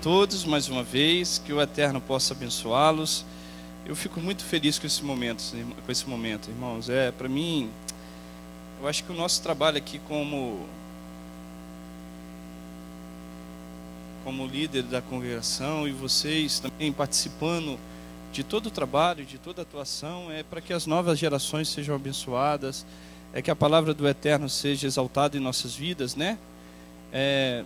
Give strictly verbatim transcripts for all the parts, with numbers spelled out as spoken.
todos mais uma vez, que o Eterno possa abençoá-los. Eu fico muito feliz com esse momento, com esse momento, irmãos. É, para mim, eu acho que o nosso trabalho aqui como como líder da congregação e vocês também participando de todo o trabalho, de toda a atuação, é para que as novas gerações sejam abençoadas, é que a palavra do Eterno seja exaltada em nossas vidas, né? É,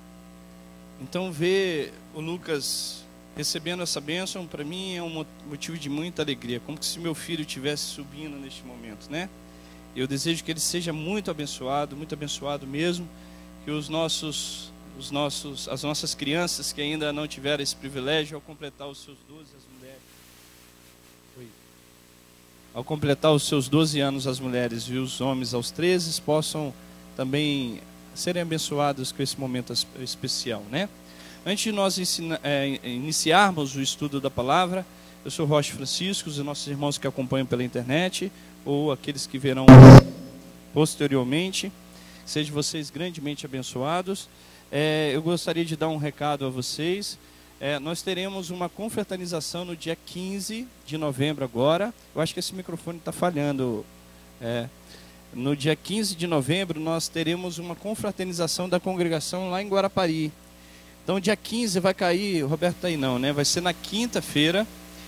então ver o Lucas recebendo essa bênção, para mim é um motivo de muita alegria, como se meu filho estivesse subindo neste momento, né? Eu desejo que ele seja muito abençoado, muito abençoado mesmo, que os nossos, os nossos, as nossas crianças que ainda não tiveram esse privilégio, ao completar os seus doze, as mulheres, Oi. ao completar os seus doze anos, as mulheres e os homens aos treze, possam também serem abençoados com esse momento especial, né? Antes de nós ensina, é, iniciarmos o estudo da palavra, eu sou Rocha Francisco, os nossos irmãos que acompanham pela internet, ou aqueles que verão posteriormente, sejam vocês grandemente abençoados. É, eu gostaria de dar um recado a vocês. É, nós teremos uma confraternização no dia quinze de novembro agora. Eu acho que esse microfone está falhando. É, no dia quinze de novembro nós teremos uma confraternização da congregação lá em Guarapari. Então, dia quinze vai cair, o Roberto está aí não, né? Vai ser na quinta-feira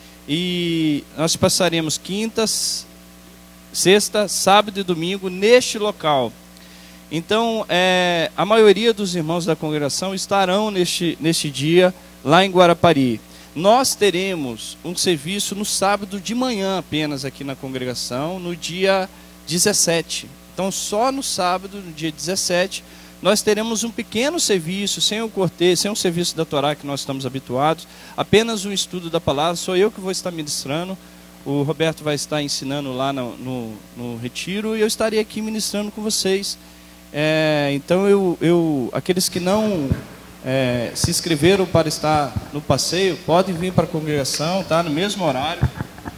e nós passaremos quintas, sexta, sábado e domingo neste local. Então, é, a maioria dos irmãos da congregação estarão neste, neste dia lá em Guarapari. Nós teremos um serviço no sábado de manhã apenas aqui na congregação, no dia dezessete. Então, só no sábado, no dia dezessete, nós teremos um pequeno serviço, sem o cortejo, sem o serviço da Torá que nós estamos habituados, apenas um estudo da palavra, sou eu que vou estar ministrando, o Roberto vai estar ensinando lá no, no, no retiro, e eu estarei aqui ministrando com vocês. É, então, eu, eu, aqueles que não é, se inscreveram para estar no passeio, podem vir para a congregação, tá? No mesmo horário.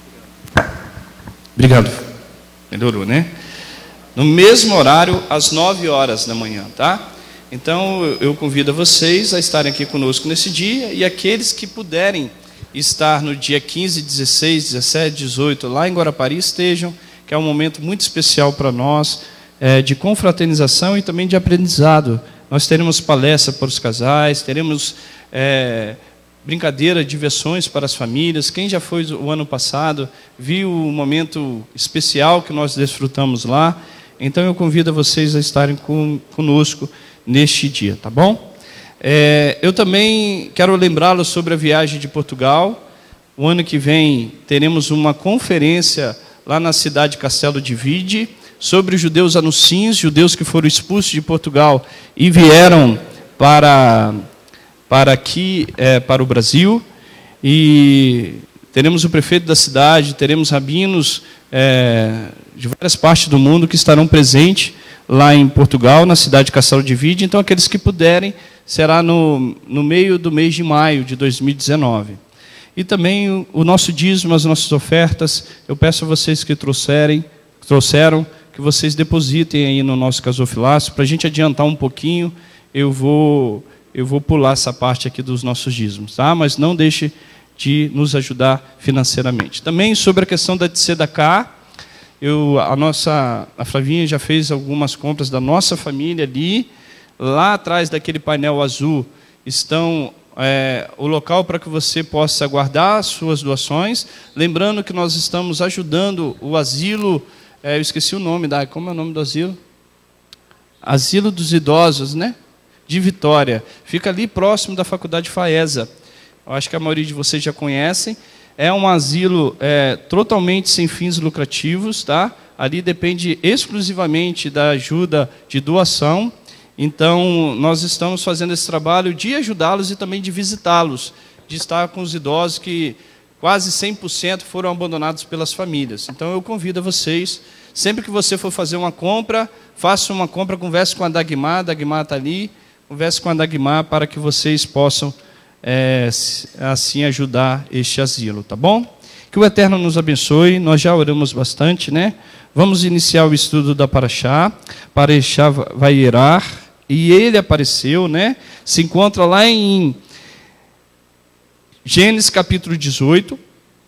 Obrigado. Melhorou, né? No mesmo horário, às nove horas da manhã, tá? Então, eu convido a vocês a estarem aqui conosco nesse dia, e aqueles que puderem estar no dia quinze, dezesseis, dezessete, dezoito, lá em Guarapari, estejam, que é um momento muito especial para nós, é, de confraternização e também de aprendizado. Nós teremos palestra para os casais, teremos é, brincadeira, diversões para as famílias. Quem já foi o ano passado, viu o momento especial que nós desfrutamos lá. Então, eu convido a vocês a estarem com, conosco neste dia, tá bom? É, eu também quero lembrá-los sobre a viagem de Portugal. O ano que vem teremos uma conferência lá na cidade de Castelo de Vide sobre os judeus anuncins, judeus que foram expulsos de Portugal e vieram para, para aqui, é, para o Brasil. E teremos o prefeito da cidade, teremos rabinos é, de várias partes do mundo que estarão presentes lá em Portugal, na cidade de Castelo de Vide. Então, aqueles que puderem, será no, no meio do mês de maio de dois mil e dezenove. E também o, o nosso dízimo, as nossas ofertas, eu peço a vocês que trouxerem, trouxeram, que vocês depositem aí no nosso gasofilácio. Para a gente adiantar um pouquinho, eu vou, eu vou pular essa parte aqui dos nossos dízimos, tá? Mas não deixe de nos ajudar financeiramente. Também sobre a questão da Tzedakah, eu, a nossa, a Flavinha já fez algumas compras da nossa família ali. Lá atrás daquele painel azul estão é, o local para que você possa guardar as suas doações. Lembrando que nós estamos ajudando o asilo, é, eu esqueci o nome, da, como é o nome do asilo? Asilo dos Idosos, né? De Vitória. Fica ali próximo da Faculdade FAESA. Eu acho que a maioria de vocês já conhecem. É um asilo é, totalmente sem fins lucrativos, tá? Ali depende exclusivamente da ajuda de doação. Então, nós estamos fazendo esse trabalho de ajudá-los e também de visitá-los, de estar com os idosos que quase cem por cento foram abandonados pelas famílias. Então, eu convido a vocês, sempre que você for fazer uma compra, faça uma compra, converse com a Dagmar, a Dagmar está ali, converse com a Dagmar para que vocês possam É, assim ajudar este asilo, tá bom? Que o Eterno nos abençoe. Nós já oramos bastante, né? Vamos iniciar o estudo da Parashá. Parashá Vaierar, e ele apareceu, né? Se encontra lá em Gênesis capítulo dezoito,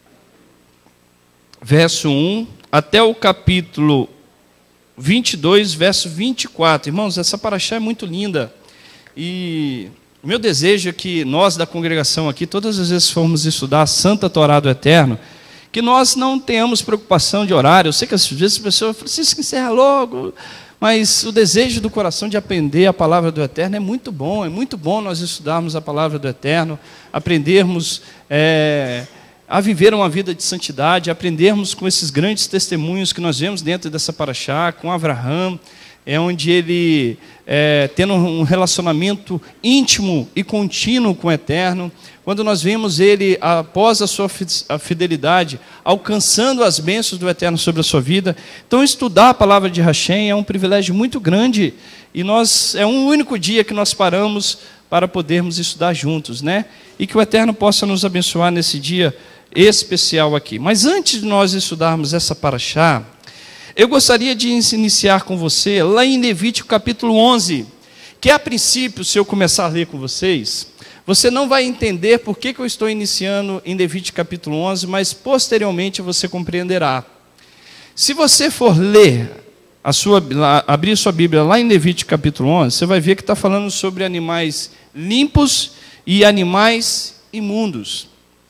verso um, até o capítulo vinte e dois, verso vinte e quatro. Irmãos, essa paraxá é muito linda. E o meu desejo é que nós da congregação aqui, todas as vezes que formos estudar a Santa Torá do Eterno, que nós não tenhamos preocupação de horário. Eu sei que às vezes a pessoa fala, Francisco, encerra logo. Mas o desejo do coração de aprender a palavra do Eterno é muito bom. É muito bom nós estudarmos a palavra do Eterno, aprendermos é, a viver uma vida de santidade, aprendermos com esses grandes testemunhos que nós vemos dentro dessa paraxá, com Abraham, é onde ele, é, tendo um relacionamento íntimo e contínuo com o Eterno, quando nós vemos ele, após a sua fidelidade, alcançando as bênçãos do Eterno sobre a sua vida. Então, estudar a palavra de Hashem é um privilégio muito grande, e nós, é um único dia que nós paramos para podermos estudar juntos, né? E que o Eterno possa nos abençoar nesse dia especial aqui. Mas antes de nós estudarmos essa paraxá, eu gostaria de iniciar com você lá em Levítico capítulo onze, que a princípio, se eu começar a ler com vocês, você não vai entender por que, que eu estou iniciando em Levítico capítulo onze, mas posteriormente você compreenderá. Se você for ler, a sua, abrir sua Bíblia lá em Levítico capítulo onze, você vai ver que está falando sobre animais limpos e animais imundos.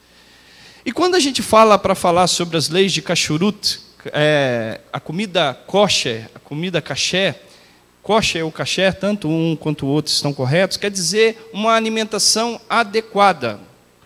E quando a gente fala para falar sobre as leis de Kashrut, é, a comida kosher, a comida kasher, kosher ou kasher, tanto um quanto o outro estão corretos, quer dizer uma alimentação adequada.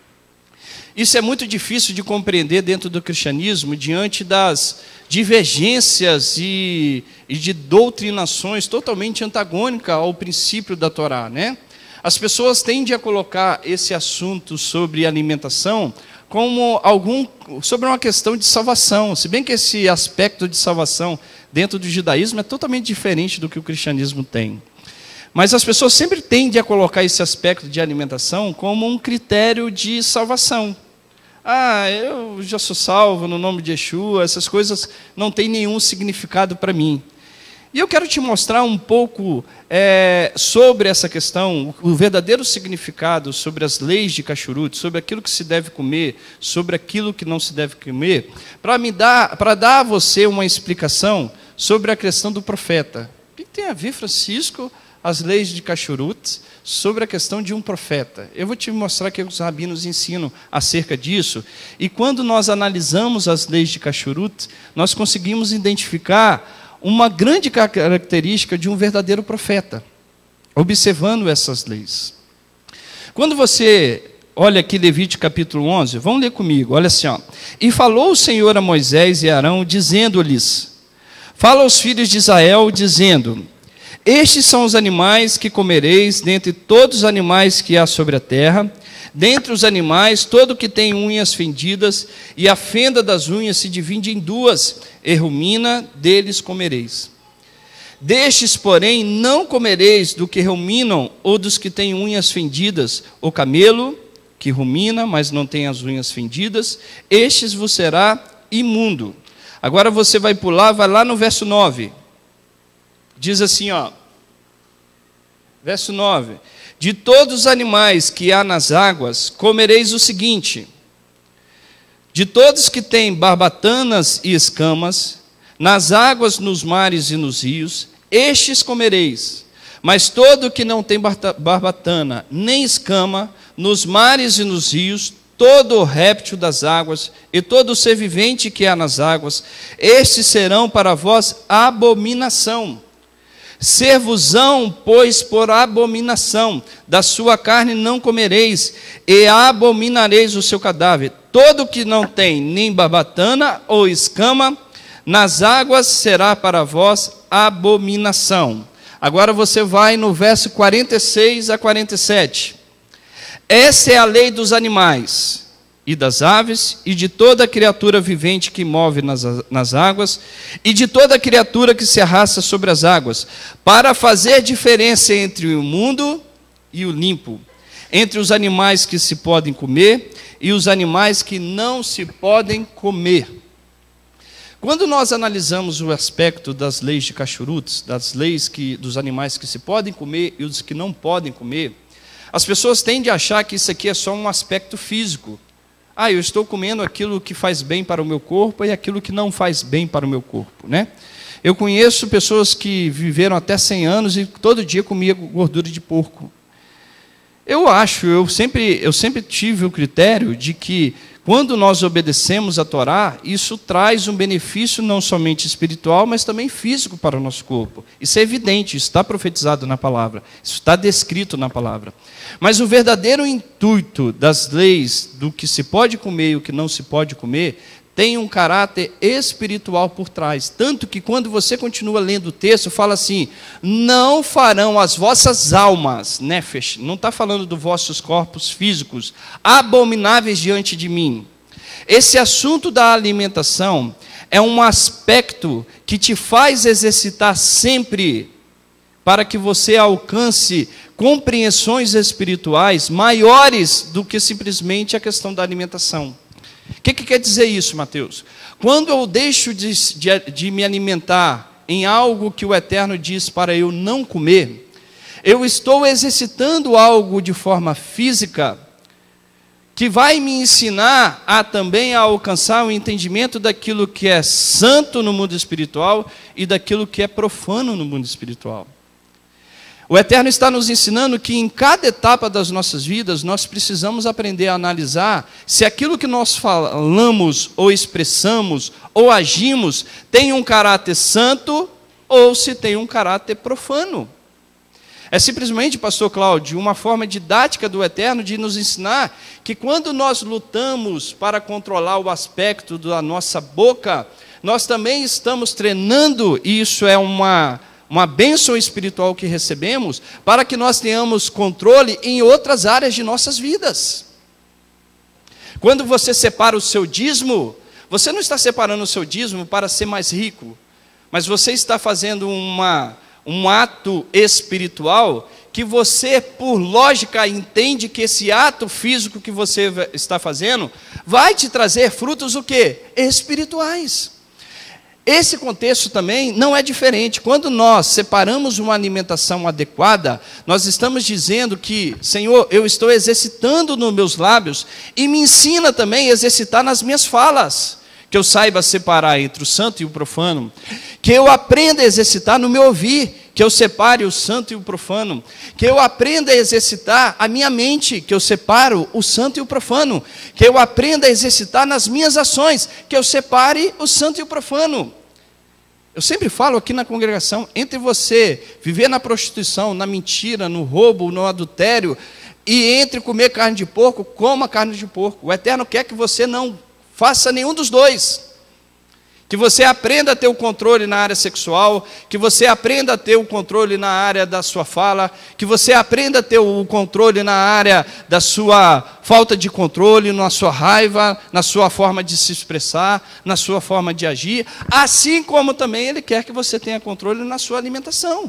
Isso é muito difícil de compreender dentro do cristianismo, diante das divergências e, e de doutrinações totalmente antagônicas ao princípio da Torá, né? As pessoas tendem a colocar esse assunto sobre alimentação como algum, sobre uma questão de salvação, se bem que esse aspecto de salvação dentro do judaísmo é totalmente diferente do que o cristianismo tem. Mas as pessoas sempre tendem a colocar esse aspecto de alimentação como um critério de salvação. Ah, eu já sou salvo no nome de Yeshua, essas coisas não têm nenhum significado para mim. E eu quero te mostrar um pouco é, sobre essa questão, o verdadeiro significado sobre as leis de Kashrut, sobre aquilo que se deve comer, sobre aquilo que não se deve comer, para me dar, para dar a você uma explicação sobre a questão do profeta. O que tem a ver, Francisco, as leis de Kashrut, sobre a questão de um profeta? Eu vou te mostrar que os rabinos ensinam acerca disso, e quando nós analisamos as leis de Kashrut, nós conseguimos identificar uma grande característica de um verdadeiro profeta, observando essas leis. Quando você olha aqui Levítico capítulo onze, vamos ler comigo, olha assim, ó. E falou o Senhor a Moisés e Arão, dizendo-lhes, fala aos filhos de Israel, dizendo, estes são os animais que comereis dentre todos os animais que há sobre a terra, dentre os animais, todo que tem unhas fendidas, e a fenda das unhas se divide em duas, e rumina deles comereis. Destes, porém, não comereis do que ruminam, ou dos que têm unhas fendidas, o camelo, que rumina, mas não tem as unhas fendidas, estes vos será imundo. Agora você vai pular, vai lá no verso nove. Diz assim, ó, verso nove, de todos os animais que há nas águas, comereis o seguinte, de todos que têm barbatanas e escamas, nas águas, nos mares e nos rios, estes comereis, mas todo que não tem barbatana nem escama, nos mares e nos rios, todo o réptil das águas e todo o ser vivente que há nas águas, estes serão para vós abominação. Ser-vos-ão, pois, por abominação, da sua carne não comereis, e abominareis o seu cadáver. Todo que não tem nem barbatana ou escama, nas águas será para vós abominação. Agora você vai no verso quarenta e seis a quarenta e sete. Essa é a lei dos animais e das aves, e de toda criatura vivente que move nas, nas águas, e de toda criatura que se arrasta sobre as águas, para fazer diferença entre o imundo e o limpo, entre os animais que se podem comer e os animais que não se podem comer. Quando nós analisamos o aspecto das leis de Kashrut, das leis que, dos animais que se podem comer e os que não podem comer, As pessoas tendem a achar que isso aqui é só um aspecto físico. Ah, eu estou comendo aquilo que faz bem para o meu corpo e aquilo que não faz bem para o meu corpo, né? Eu conheço pessoas que viveram até cem anos e todo dia comia gordura de porco. Eu acho, eu sempre, eu sempre tive o critério de que quando nós obedecemos a Torá, isso traz um benefício não somente espiritual, mas também físico para o nosso corpo. Isso é evidente, isso está profetizado na palavra, isso está descrito na palavra. Mas o verdadeiro intuito das leis, do que se pode comer e o que não se pode comer, tem um caráter espiritual por trás. Tanto que quando você continua lendo o texto, fala assim, não farão as vossas almas, nefesh, não está falando dos vossos corpos físicos, abomináveis diante de mim. Esse assunto da alimentação é um aspecto que te faz exercitar sempre para que você alcance compreensões espirituais maiores do que simplesmente a questão da alimentação. O que, que quer dizer isso, Mateus? Quando eu deixo de, de, de me alimentar em algo que o Eterno diz para eu não comer, eu estou exercitando algo de forma física que vai me ensinar a também a alcançar o entendimento daquilo que é santo no mundo espiritual e daquilo que é profano no mundo espiritual. O Eterno está nos ensinando que em cada etapa das nossas vidas, nós precisamos aprender a analisar se aquilo que nós falamos, ou expressamos, ou agimos, tem um caráter santo, ou se tem um caráter profano. É simplesmente, pastor Cláudio, uma forma didática do Eterno de nos ensinar que quando nós lutamos para controlar o aspecto da nossa boca, nós também estamos treinando, e isso é uma... uma bênção espiritual que recebemos, para que nós tenhamos controle em outras áreas de nossas vidas. Quando você separa o seu dízimo, você não está separando o seu dízimo para ser mais rico, mas você está fazendo uma, um ato espiritual que você, por lógica, entende que esse ato físico que você está fazendo vai te trazer frutos o quê? Espirituais. Esse contexto também não é diferente. Quando nós separamos uma alimentação adequada, nós estamos dizendo que, Senhor, eu estou exercitando nos meus lábios e me ensina também a exercitar nas minhas falas, que eu saiba separar entre o santo e o profano, que eu aprenda a exercitar no meu ouvir, que eu separe o santo e o profano, que eu aprenda a exercitar a minha mente, que eu separo o santo e o profano, que eu aprenda a exercitar nas minhas ações, que eu separe o santo e o profano. Eu sempre falo aqui na congregação, entre você viver na prostituição, na mentira, no roubo, no adultério, e entre comer carne de porco, coma carne de porco. O Eterno quer que você não faça nenhum dos dois. Que você aprenda a ter o controle na área sexual, que você aprenda a ter o controle na área da sua fala, que você aprenda a ter o controle na área da sua falta de controle, na sua raiva, na sua forma de se expressar, na sua forma de agir, assim como também Ele quer que você tenha controle na sua alimentação.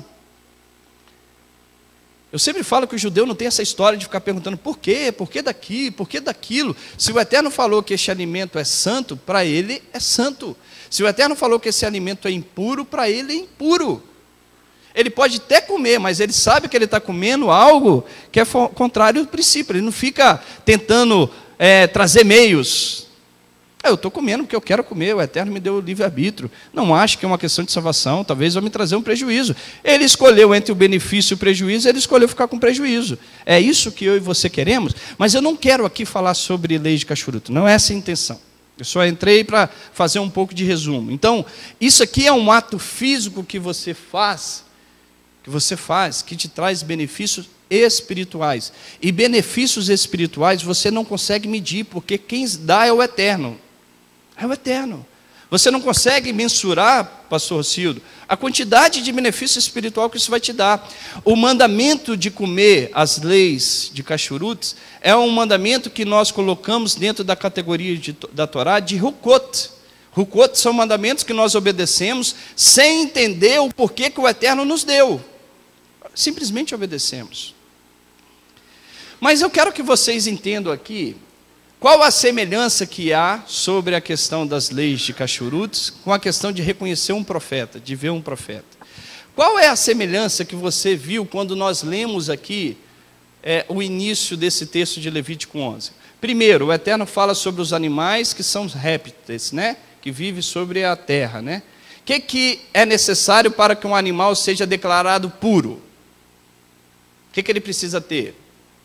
Eu sempre falo que o judeu não tem essa história de ficar perguntando por quê, por que daqui, por que daquilo. Se o Eterno falou que este alimento é santo, para ele é santo. Se o Eterno falou que esse alimento é impuro, para ele é impuro. Ele pode até comer, mas ele sabe que ele está comendo algo que é contrário ao princípio. Ele não fica tentando é, trazer meios. Eu estou comendo porque eu quero comer, o Eterno me deu o livre-arbítrio. Não acho que é uma questão de salvação, talvez vai me trazer um prejuízo. Ele escolheu entre o benefício e o prejuízo, ele escolheu ficar com prejuízo. É isso que eu e você queremos, mas eu não quero aqui falar sobre leis de cachuruto, não é essa a intenção. Eu só entrei para fazer um pouco de resumo. Então, isso aqui é um ato físico que você faz, que você faz, que te traz benefícios espirituais. E benefícios espirituais você não consegue medir, porque quem dá é o Eterno. É o Eterno. Você não consegue mensurar, pastor Rocildo, a quantidade de benefício espiritual que isso vai te dar. O mandamento de comer as leis de cachurutos é um mandamento que nós colocamos dentro da categoria de, da Torá de Hukot. Hukot são mandamentos que nós obedecemos sem entender o porquê que o Eterno nos deu. Simplesmente obedecemos. Mas eu quero que vocês entendam aqui qual a semelhança que há sobre a questão das leis de cachurutos com a questão de reconhecer um profeta, de ver um profeta. Qual é a semelhança que você viu quando nós lemos aqui é, o início desse texto de Levítico onze? Primeiro, o Eterno fala sobre os animais que são répteis, né? Que vivem sobre a terra, né? O que, que é necessário para que um animal seja declarado puro? O que, que ele precisa ter?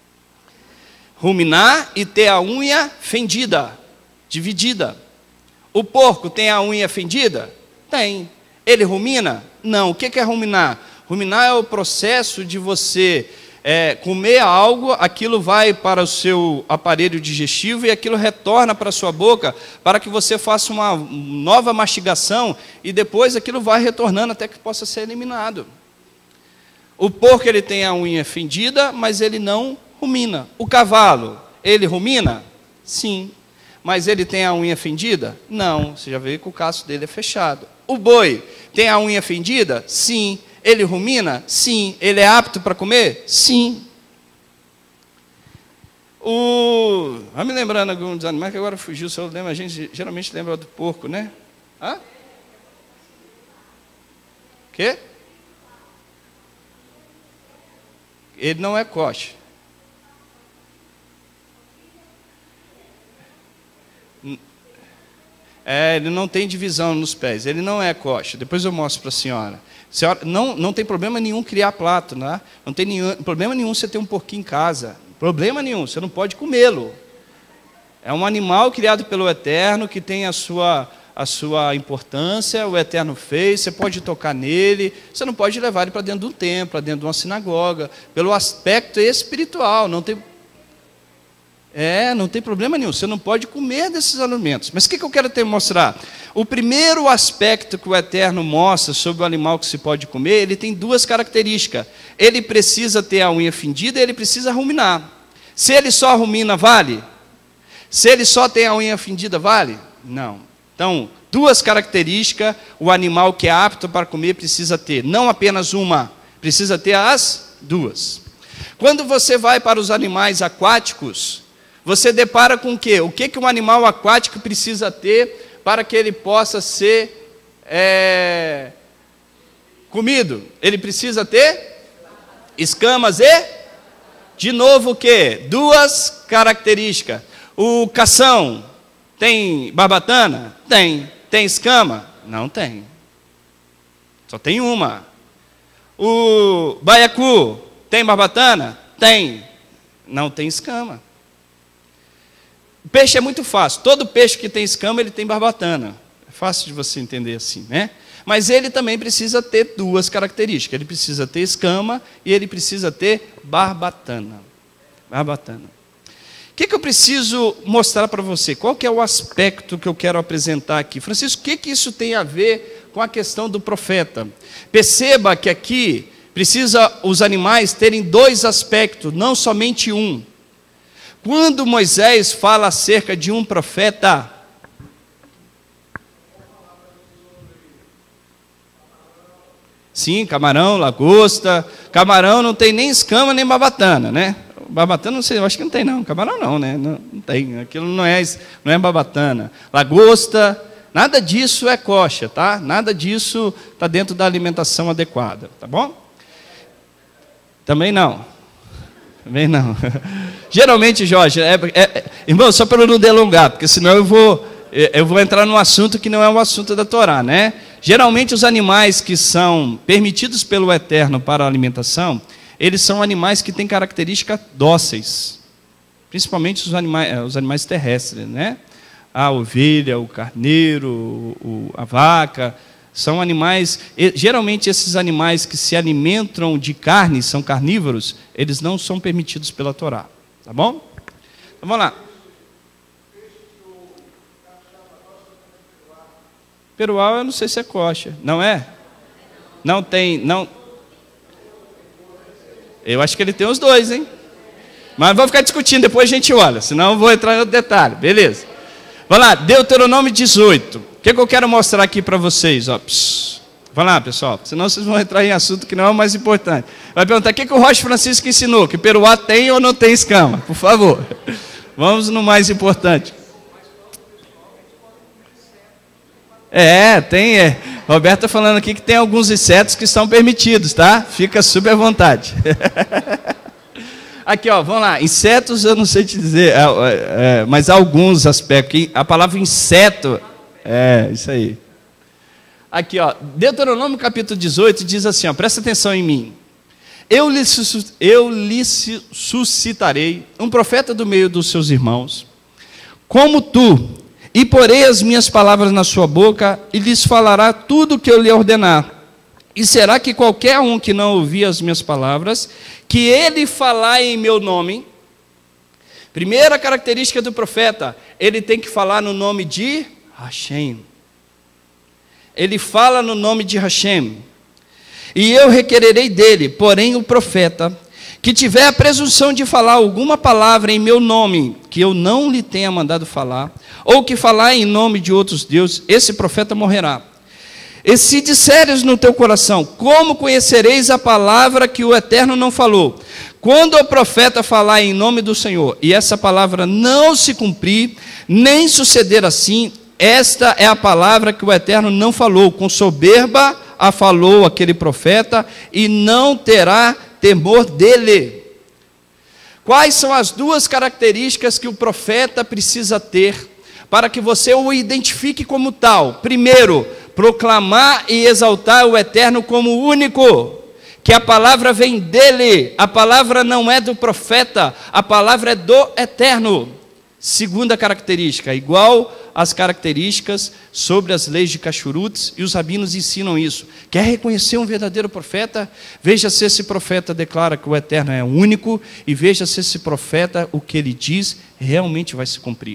Ruminar e ter a unha fendida, dividida. O porco tem a unha fendida? Tem. Ele rumina? Não. O que, que é ruminar? Ruminar é o processo de você é, comer algo, aquilo vai para o seu aparelho digestivo e aquilo retorna para a sua boca para que você faça uma nova mastigação e depois aquilo vai retornando até que possa ser eliminado. O porco ele tem a unha fendida, mas ele não rumina. O cavalo, ele rumina? Sim. Mas ele tem a unha fendida? Não. Você já vê que o casco dele é fechado. O boi tem a unha fendida? Sim. Ele rumina? Sim. Ele é apto para comer? Sim. O... Vai me lembrando alguns animais que agora fugiu o seu lembra. A gente geralmente lembra do porco, né? Hã? O quê? Ele não é coxe. É, ele não tem divisão nos pés, ele não é coxa. Depois eu mostro para a senhora. senhora não, não tem problema nenhum criar plato, né? Não tem nenhum, problema nenhum você ter um porquinho em casa. Problema nenhum, você não pode comê-lo. É um animal criado pelo Eterno, que tem a sua, a sua importância, o Eterno fez, você pode tocar nele, você não pode levar ele para dentro de um templo, para dentro de uma sinagoga, pelo aspecto espiritual, não tem É, não tem problema nenhum, você não pode comer desses alimentos. Mas o que, que eu quero te mostrar? O primeiro aspecto que o Eterno mostra sobre o animal que se pode comer, ele tem duas características. Ele precisa ter a unha fendida e ele precisa ruminar. Se ele só rumina, vale? Se ele só tem a unha fendida, vale? Não. Então, duas características, o animal que é apto para comer precisa ter. Não apenas uma, precisa ter as duas. Quando você vai para os animais aquáticos, você depara com o quê? O que, que um animal aquático precisa ter para que ele possa ser é, comido? Ele precisa ter escamas e, de novo, o quê? Duas características. O cação tem barbatana? Tem. Tem escama? Não tem. Só tem uma. O baiacu tem barbatana? Tem. Não tem escama. O peixe é muito fácil. Todo peixe que tem escama, ele tem barbatana. É fácil de você entender assim, né? Mas ele também precisa ter duas características. Ele precisa ter escama e ele precisa ter barbatana. Barbatana. O que, que eu preciso mostrar para você? Qual que é o aspecto que eu quero apresentar aqui? Francisco, o que, que isso tem a ver com a questão do profeta? Perceba que aqui precisa os animais terem dois aspectos, não somente um. Quando Moisés fala acerca de um profeta, sim, camarão, lagosta, camarão não tem nem escama nem barbatana, né? Barbatana não sei, eu acho que não tem não, camarão não, né? Não, não tem, aquilo não é, não é barbatana. Lagosta, nada disso é coxa, tá? Nada disso está dentro da alimentação adequada, tá bom? Também não. Também não. Geralmente, Jorge, é, é, irmão, só para não delongar, porque senão eu vou, eu vou entrar num assunto que não é um assunto da Torá, né? Geralmente os animais que são permitidos pelo Eterno para a alimentação, eles são animais que têm características dóceis, principalmente os animais, os animais terrestres, né? A ovelha, o carneiro, o, a vaca. São animais, geralmente esses animais que se alimentam de carne, são carnívoros, eles não são permitidos pela Torá. Tá bom? Então vamos lá. Perual eu não sei se é coxa. Não é? Não tem, não. Eu acho que ele tem os dois, hein? Mas vamos ficar discutindo, depois a gente olha, senão eu vou entrar em outro detalhe. Beleza? Vamos lá, Deuteronômio dezoito. O que, que eu quero mostrar aqui para vocês? Ó, vamos lá, pessoal, senão vocês vão entrar em assunto que não é o mais importante. Vai perguntar, o que, que o Rocha Francisco ensinou? Que peruá tem ou não tem escama? Por favor. Vamos no mais importante. É, tem, é. Roberto está falando aqui que tem alguns insetos que são permitidos, tá? Fica super à vontade. Aqui, ó, vamos lá. Insetos, eu não sei te dizer, é, é, mas há alguns aspectos. A palavra inseto, é, isso aí. Aqui, ó, Deuteronômio capítulo dezoito diz assim, ó, presta atenção em mim. Eu lhe, eu lhe suscitarei um profeta do meio dos seus irmãos, como tu, e porei as minhas palavras na sua boca, e lhes falará tudo o que eu lhe ordenar. E será que qualquer um que não ouvir as minhas palavras, que ele falar em meu nome, primeira característica do profeta, ele tem que falar no nome de Hashem. Ele fala no nome de Hashem. E eu requererei dele, porém o profeta, que tiver a presunção de falar alguma palavra em meu nome, que eu não lhe tenha mandado falar, ou que falar em nome de outros deuses, esse profeta morrerá. E se disseres no teu coração, como conhecereis a palavra que o Eterno não falou? Quando o profeta falar em nome do Senhor, e essa palavra não se cumprir, nem suceder assim, esta é a palavra que o Eterno não falou, com soberba a falou aquele profeta, e não terá temor dele. Quais são as duas características que o profeta precisa ter, para que você o identifique como tal? Primeiro, proclamar e exaltar o Eterno como único, que a palavra vem dele, a palavra não é do profeta, a palavra é do Eterno. Segunda característica, igual às características sobre as leis de Cachurutes, e os rabinos ensinam isso. Quer reconhecer um verdadeiro profeta? Veja se esse profeta declara que o Eterno é único, e veja se esse profeta, o que ele diz, realmente vai se cumprir.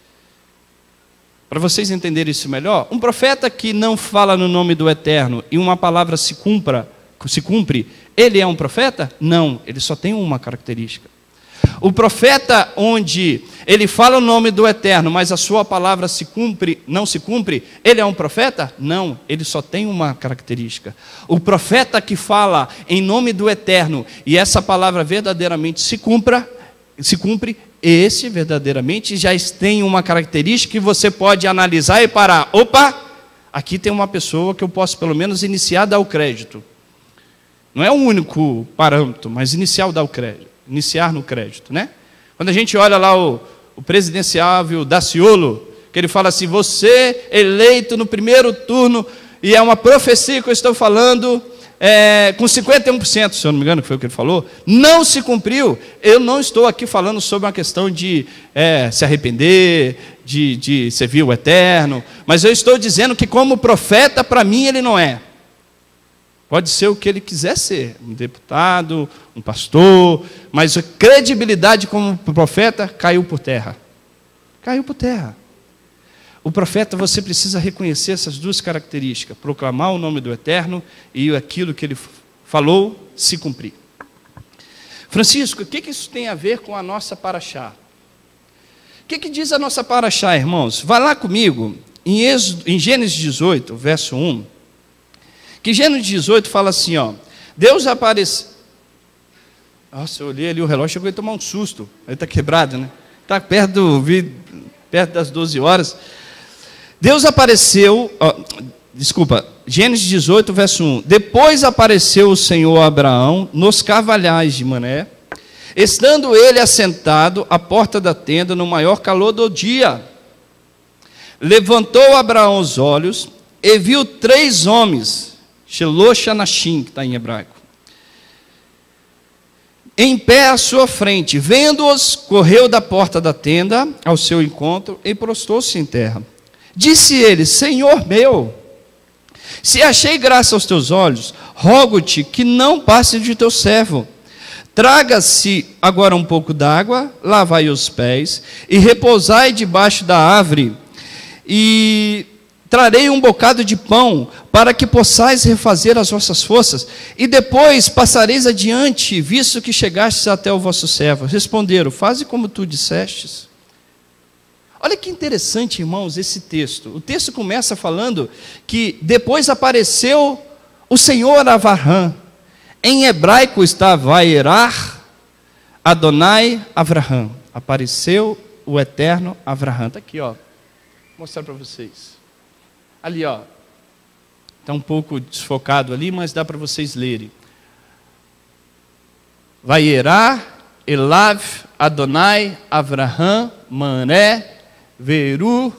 Para vocês entenderem isso melhor, um profeta que não fala no nome do Eterno e uma palavra se cumpra, se cumpre, ele é um profeta? Não, ele só tem uma característica. O profeta onde ele fala o nome do Eterno, mas a sua palavra se cumpre, não se cumpre, ele é um profeta? Não, ele só tem uma característica. O profeta que fala em nome do Eterno e essa palavra verdadeiramente se cumpra, se cumpre, esse verdadeiramente já tem uma característica que você pode analisar e parar. Opa, aqui tem uma pessoa que eu posso pelo menos iniciar a dar o crédito. Não é o único parâmetro, mas iniciar dar o crédito, iniciar no crédito, né? Quando a gente olha lá o, o presidenciável Daciolo, que ele fala assim, você eleito no primeiro turno, e é uma profecia que eu estou falando, É, com cinquenta e um por cento, se eu não me engano, que foi o que ele falou, não se cumpriu. Eu não estou aqui falando sobre uma questão de é, se arrepender, de, de servir o Eterno, mas eu estou dizendo que como profeta, para mim, ele não é. Pode ser o que ele quiser ser, um deputado, um pastor, mas a credibilidade como profeta caiu por terra. Caiu por terra. O profeta, você precisa reconhecer essas duas características, proclamar o nome do Eterno e aquilo que ele falou se cumprir. Francisco, o que isso tem a ver com a nossa paraxá? O que, que diz a nossa paraxá, irmãos? Vai lá comigo, em, Êxodo, em Gênesis dezoito, verso um, que Gênesis dezoito fala assim, ó, Deus apareceu... Nossa, eu olhei ali o relógio, chegou a tomar um susto, ele está quebrado, né? Está perto, do, perto das doze horas... Deus apareceu, ó, desculpa, Gênesis dezoito, verso um. Depois apareceu o Senhor a Abraão nos carvalhais de Mané, estando ele assentado à porta da tenda no maior calor do dia. Levantou Abraão os olhos e viu três homens, Shelosh-Anashim, que está em hebraico, em pé à sua frente. Vendo-os, correu da porta da tenda ao seu encontro e prostrou-se em terra. Disse ele, Senhor meu, se achei graça aos teus olhos, rogo-te que não passe de teu servo. Traga-se agora um pouco d'água, lavai os pés, e repousai debaixo da árvore, e trarei um bocado de pão, para que possais refazer as vossas forças, e depois passareis adiante, visto que chegastes até o vosso servo. Responderam, faze como tu dissestes. Olha que interessante, irmãos, esse texto. O texto começa falando que depois apareceu o Senhor Avraham. Em hebraico está Vaerar Adonai Avraham. Apareceu o eterno Avraham. Está aqui, ó. Vou mostrar para vocês. Ali, ó. Está um pouco desfocado ali, mas dá para vocês lerem. Vaerar Elav, Adonai, Avraham, Mané, Veru,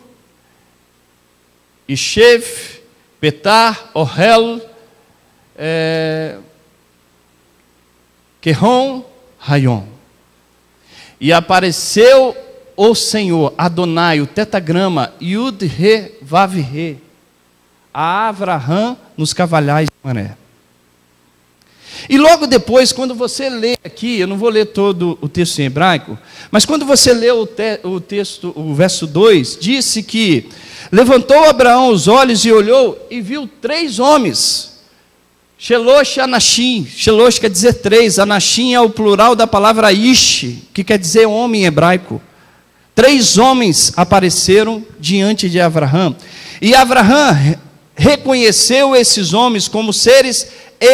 Ishev, Petar, Ohel, é, Querrom, Rayon. E apareceu o Senhor, Adonai, o tetagrama, Yud, Re, Vav, Re, a Avraham nos cavalhais de Mané. E logo depois, quando você lê aqui, eu não vou ler todo o texto em hebraico, mas quando você lê o, te, o texto, o verso dois, disse que levantou Abraão os olhos e olhou e viu três homens. Shelosh Anashim, Shelosh quer dizer três, Anashim é o plural da palavra Ish, que quer dizer homem em hebraico. Três homens apareceram diante de Avraham, e Avraham reconheceu esses homens como seres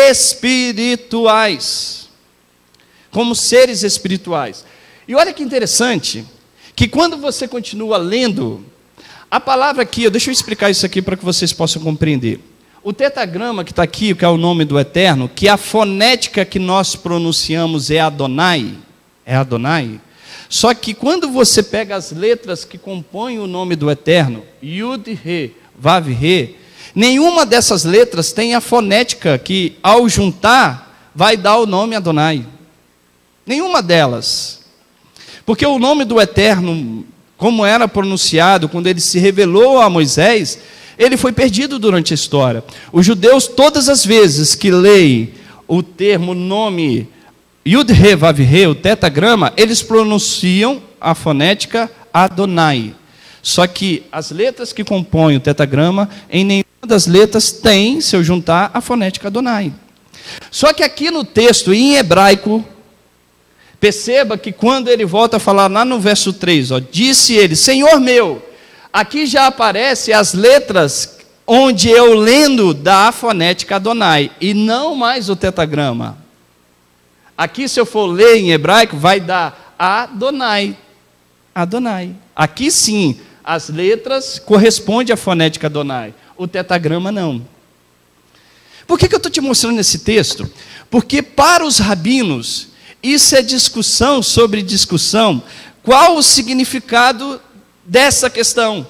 espirituais, como seres espirituais. E olha que interessante, que quando você continua lendo, a palavra aqui, deixa eu explicar isso aqui para que vocês possam compreender. O tetagrama que está aqui, que é o nome do Eterno, que a fonética que nós pronunciamos é Adonai, é Adonai, só que quando você pega as letras que compõem o nome do Eterno, Yud, Re, Vav, Re, nenhuma dessas letras tem a fonética que, ao juntar, vai dar o nome Adonai. Nenhuma delas. Porque o nome do Eterno, como era pronunciado quando ele se revelou a Moisés, ele foi perdido durante a história. Os judeus, todas as vezes que leem o termo nome Yud, Re, Vav, Re, o tetagrama, eles pronunciam a fonética Adonai. Só que as letras que compõem o tetagrama, em nenhuma das letras tem, se eu juntar, a fonética Adonai. Só que aqui no texto, em hebraico, perceba que quando ele volta a falar lá no verso três, ó, disse ele, Senhor meu, aqui já aparecem as letras onde eu lendo da fonética Adonai, e não mais o tetagrama. Aqui, se eu for ler em hebraico, vai dar Adonai. Adonai. Aqui sim, as letras correspondem à fonética Adonai. O tetagrama não. Por que que eu estou te mostrando esse texto? Porque para os rabinos, isso é discussão sobre discussão. Qual o significado dessa questão?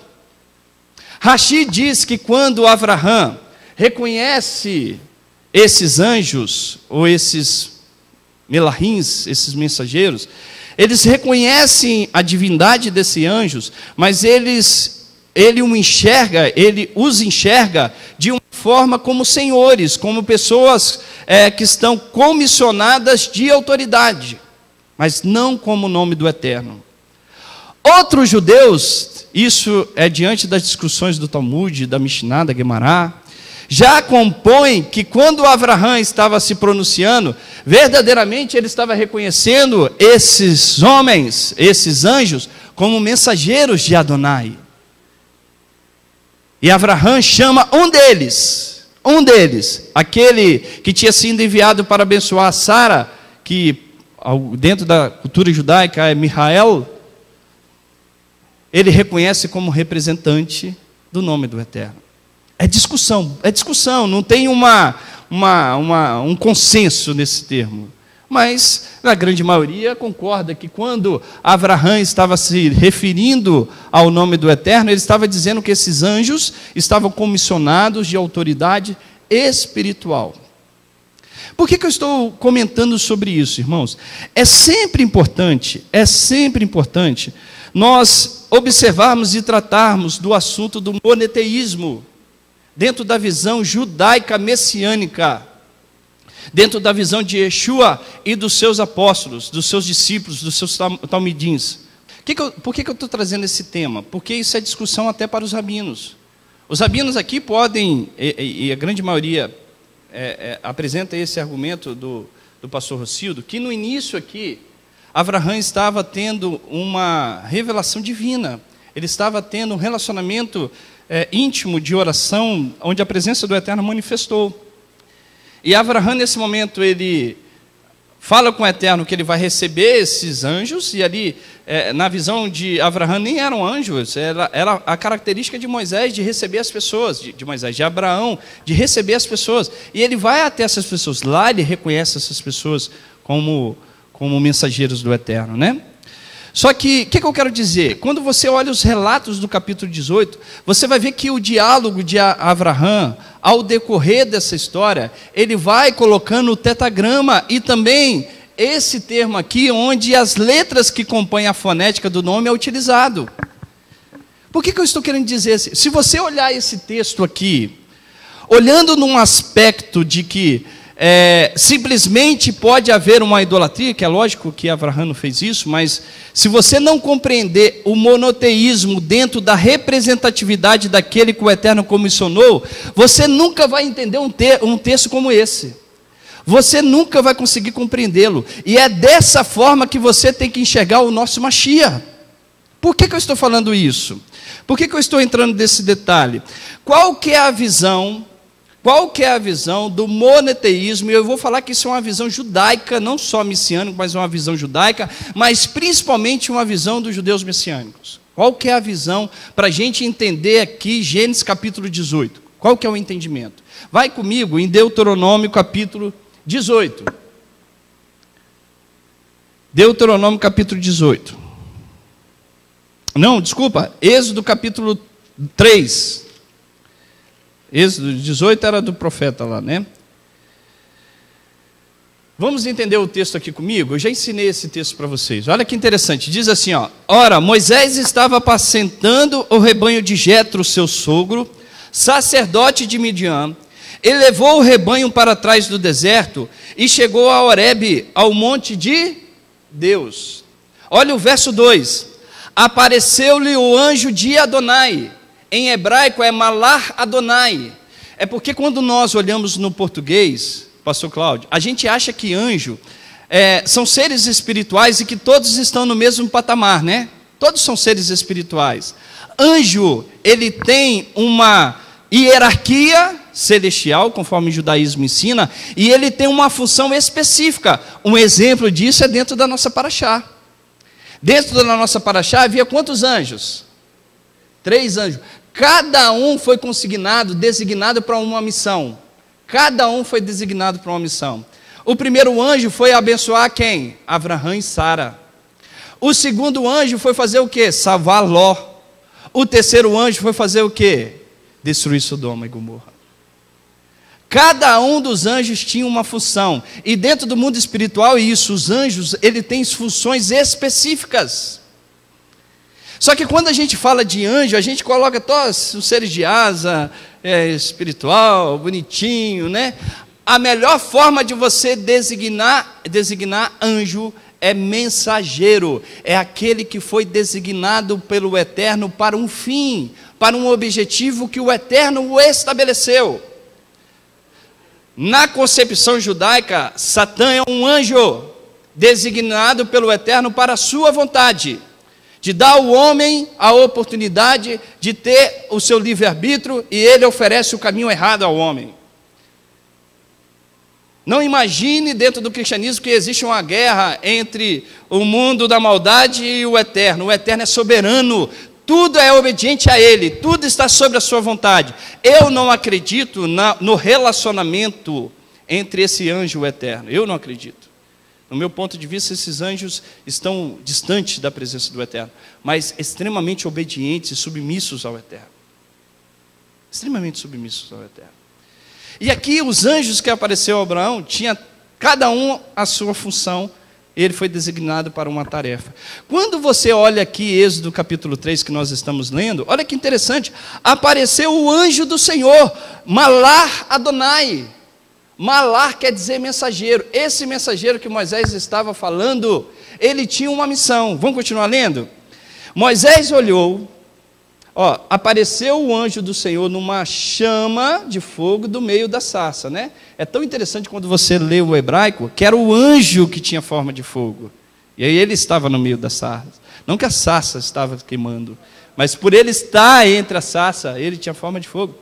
Rashi diz que quando Avraham reconhece esses anjos, ou esses melahins, esses mensageiros, eles reconhecem a divindade desses anjos, mas eles, ele o enxerga, ele os enxerga de uma forma como senhores, como pessoas é, que estão comissionadas de autoridade, mas não como o nome do Eterno. Outros judeus, isso é diante das discussões do Talmud, da Mishnah, da Guemará, já compõem que quando Avraham estava se pronunciando, verdadeiramente ele estava reconhecendo esses homens, esses anjos, como mensageiros de Adonai. E Avraham chama um deles, um deles, aquele que tinha sido enviado para abençoar Sara, que dentro da cultura judaica é Mihael, ele reconhece como representante do nome do Eterno. É discussão, é discussão, não tem uma, uma, uma, um consenso nesse termo. Mas, na grande maioria, concorda que quando Avraham estava se referindo ao nome do Eterno, ele estava dizendo que esses anjos estavam comissionados de autoridade espiritual. Por que que eu estou comentando sobre isso, irmãos? É sempre importante, é sempre importante nós observarmos e tratarmos do assunto do monoteísmo, dentro da visão judaica messiânica, dentro da visão de Yeshua e dos seus apóstolos, dos seus discípulos, dos seus talmidins. Que que eu, por que que eu estou trazendo esse tema? Porque isso é discussão até para os rabinos. Os rabinos aqui podem, e, e a grande maioria é, é, apresenta esse argumento do, do pastor Rocildo, que no início aqui, Avraham estava tendo uma revelação divina, ele estava tendo um relacionamento É, íntimo de oração, onde a presença do Eterno manifestou. E Avraham, nesse momento, ele fala com o Eterno que ele vai receber esses anjos, e ali, é, na visão de Avraham, nem eram anjos, era, era a característica de Moisés de receber as pessoas, de, de Moisés, de Abraão, de receber as pessoas. E ele vai até essas pessoas, lá ele reconhece essas pessoas como, como mensageiros do Eterno, né? Só que, o que, que eu quero dizer? Quando você olha os relatos do capítulo dezoito, você vai ver que o diálogo de Avraham, ao decorrer dessa história, ele vai colocando o tetagrama e também esse termo aqui, onde as letras que compõem a fonética do nome é utilizado. Por que, que eu estou querendo dizer assim? Se você olhar esse texto aqui, olhando num aspecto de que É, simplesmente pode haver uma idolatria, que é lógico que Avraham não fez isso, mas se você não compreender o monoteísmo dentro da representatividade daquele que o Eterno comissionou, você nunca vai entender um, te um texto como esse. Você nunca vai conseguir compreendê-lo. E é dessa forma que você tem que enxergar o nosso Mashiach. Por que, que eu estou falando isso? Por que, que eu estou entrando nesse detalhe? Qual que é a visão... Qual que é a visão do monoteísmo? E eu vou falar que isso é uma visão judaica, não só messiânica, mas uma visão judaica, mas principalmente uma visão dos judeus messiânicos. Qual que é a visão para a gente entender aqui Gênesis capítulo dezoito? Qual que é o entendimento? Vai comigo em Deuteronômio capítulo dezoito. Deuteronômio capítulo dezoito. Não, desculpa, Êxodo capítulo três. Êxodo dezoito era do profeta lá, né? Vamos entender o texto aqui comigo? Eu já ensinei esse texto para vocês. Olha que interessante. Diz assim, ó: Ora, Moisés estava apacentando o rebanho de Jetro, seu sogro, sacerdote de Midian. Ele levou o rebanho para trás do deserto e chegou a Horebe, ao monte de Deus. Olha o verso dois. Apareceu-lhe o anjo de Adonai. Em hebraico é Malar Adonai. É porque quando nós olhamos no português, pastor Cláudio, a gente acha que anjo é, são seres espirituais e que todos estão no mesmo patamar, né? Todos são seres espirituais. Anjo, ele tem uma hierarquia celestial, conforme o judaísmo ensina, e ele tem uma função específica. Um exemplo disso é dentro da nossa paraxá. Dentro da nossa paraxá havia quantos anjos? Três anjos. Cada um foi consignado, designado para uma missão. Cada um foi designado para uma missão. O primeiro anjo foi abençoar quem? Avraham e Sara. O segundo anjo foi fazer o quê? Salvar Ló. O terceiro anjo foi fazer o quê? Destruir Sodoma e Gomorra. Cada um dos anjos tinha uma função. E dentro do mundo espiritual, isso, os anjos, ele tem funções específicas. Só que quando a gente fala de anjo, a gente coloca todos os seres de asa, é, espiritual, bonitinho, né? A melhor forma de você designar, designar anjo é mensageiro. É aquele que foi designado pelo Eterno para um fim, para um objetivo que o Eterno o estabeleceu. Na concepção judaica, Satã é um anjo designado pelo Eterno para a sua vontade, de dar ao homem a oportunidade de ter o seu livre-arbítrio, e ele oferece o caminho errado ao homem. Não imagine dentro do cristianismo que existe uma guerra entre o mundo da maldade e o Eterno. O Eterno é soberano, tudo é obediente a Ele, tudo está sobre a sua vontade. Eu não acredito na, no relacionamento entre esse anjo e o Eterno, eu não acredito. No meu ponto de vista, esses anjos estão distantes da presença do Eterno, mas extremamente obedientes e submissos ao Eterno. Extremamente submissos ao Eterno. E aqui os anjos que apareceu a Abraão, tinha cada um a sua função, ele foi designado para uma tarefa. Quando você olha aqui Êxodo capítulo três, que nós estamos lendo, olha que interessante, apareceu o anjo do Senhor, Malar Adonai. Malar quer dizer mensageiro. Esse mensageiro que Moisés estava falando, ele tinha uma missão. Vamos continuar lendo? Moisés olhou, ó, apareceu o anjo do Senhor numa chama de fogo do meio da sarça, né? É tão interessante quando você lê o hebraico, que era o anjo que tinha forma de fogo. E aí ele estava no meio da sarça. Não que a sarça estava queimando, mas por ele estar entre a sarça, ele tinha forma de fogo.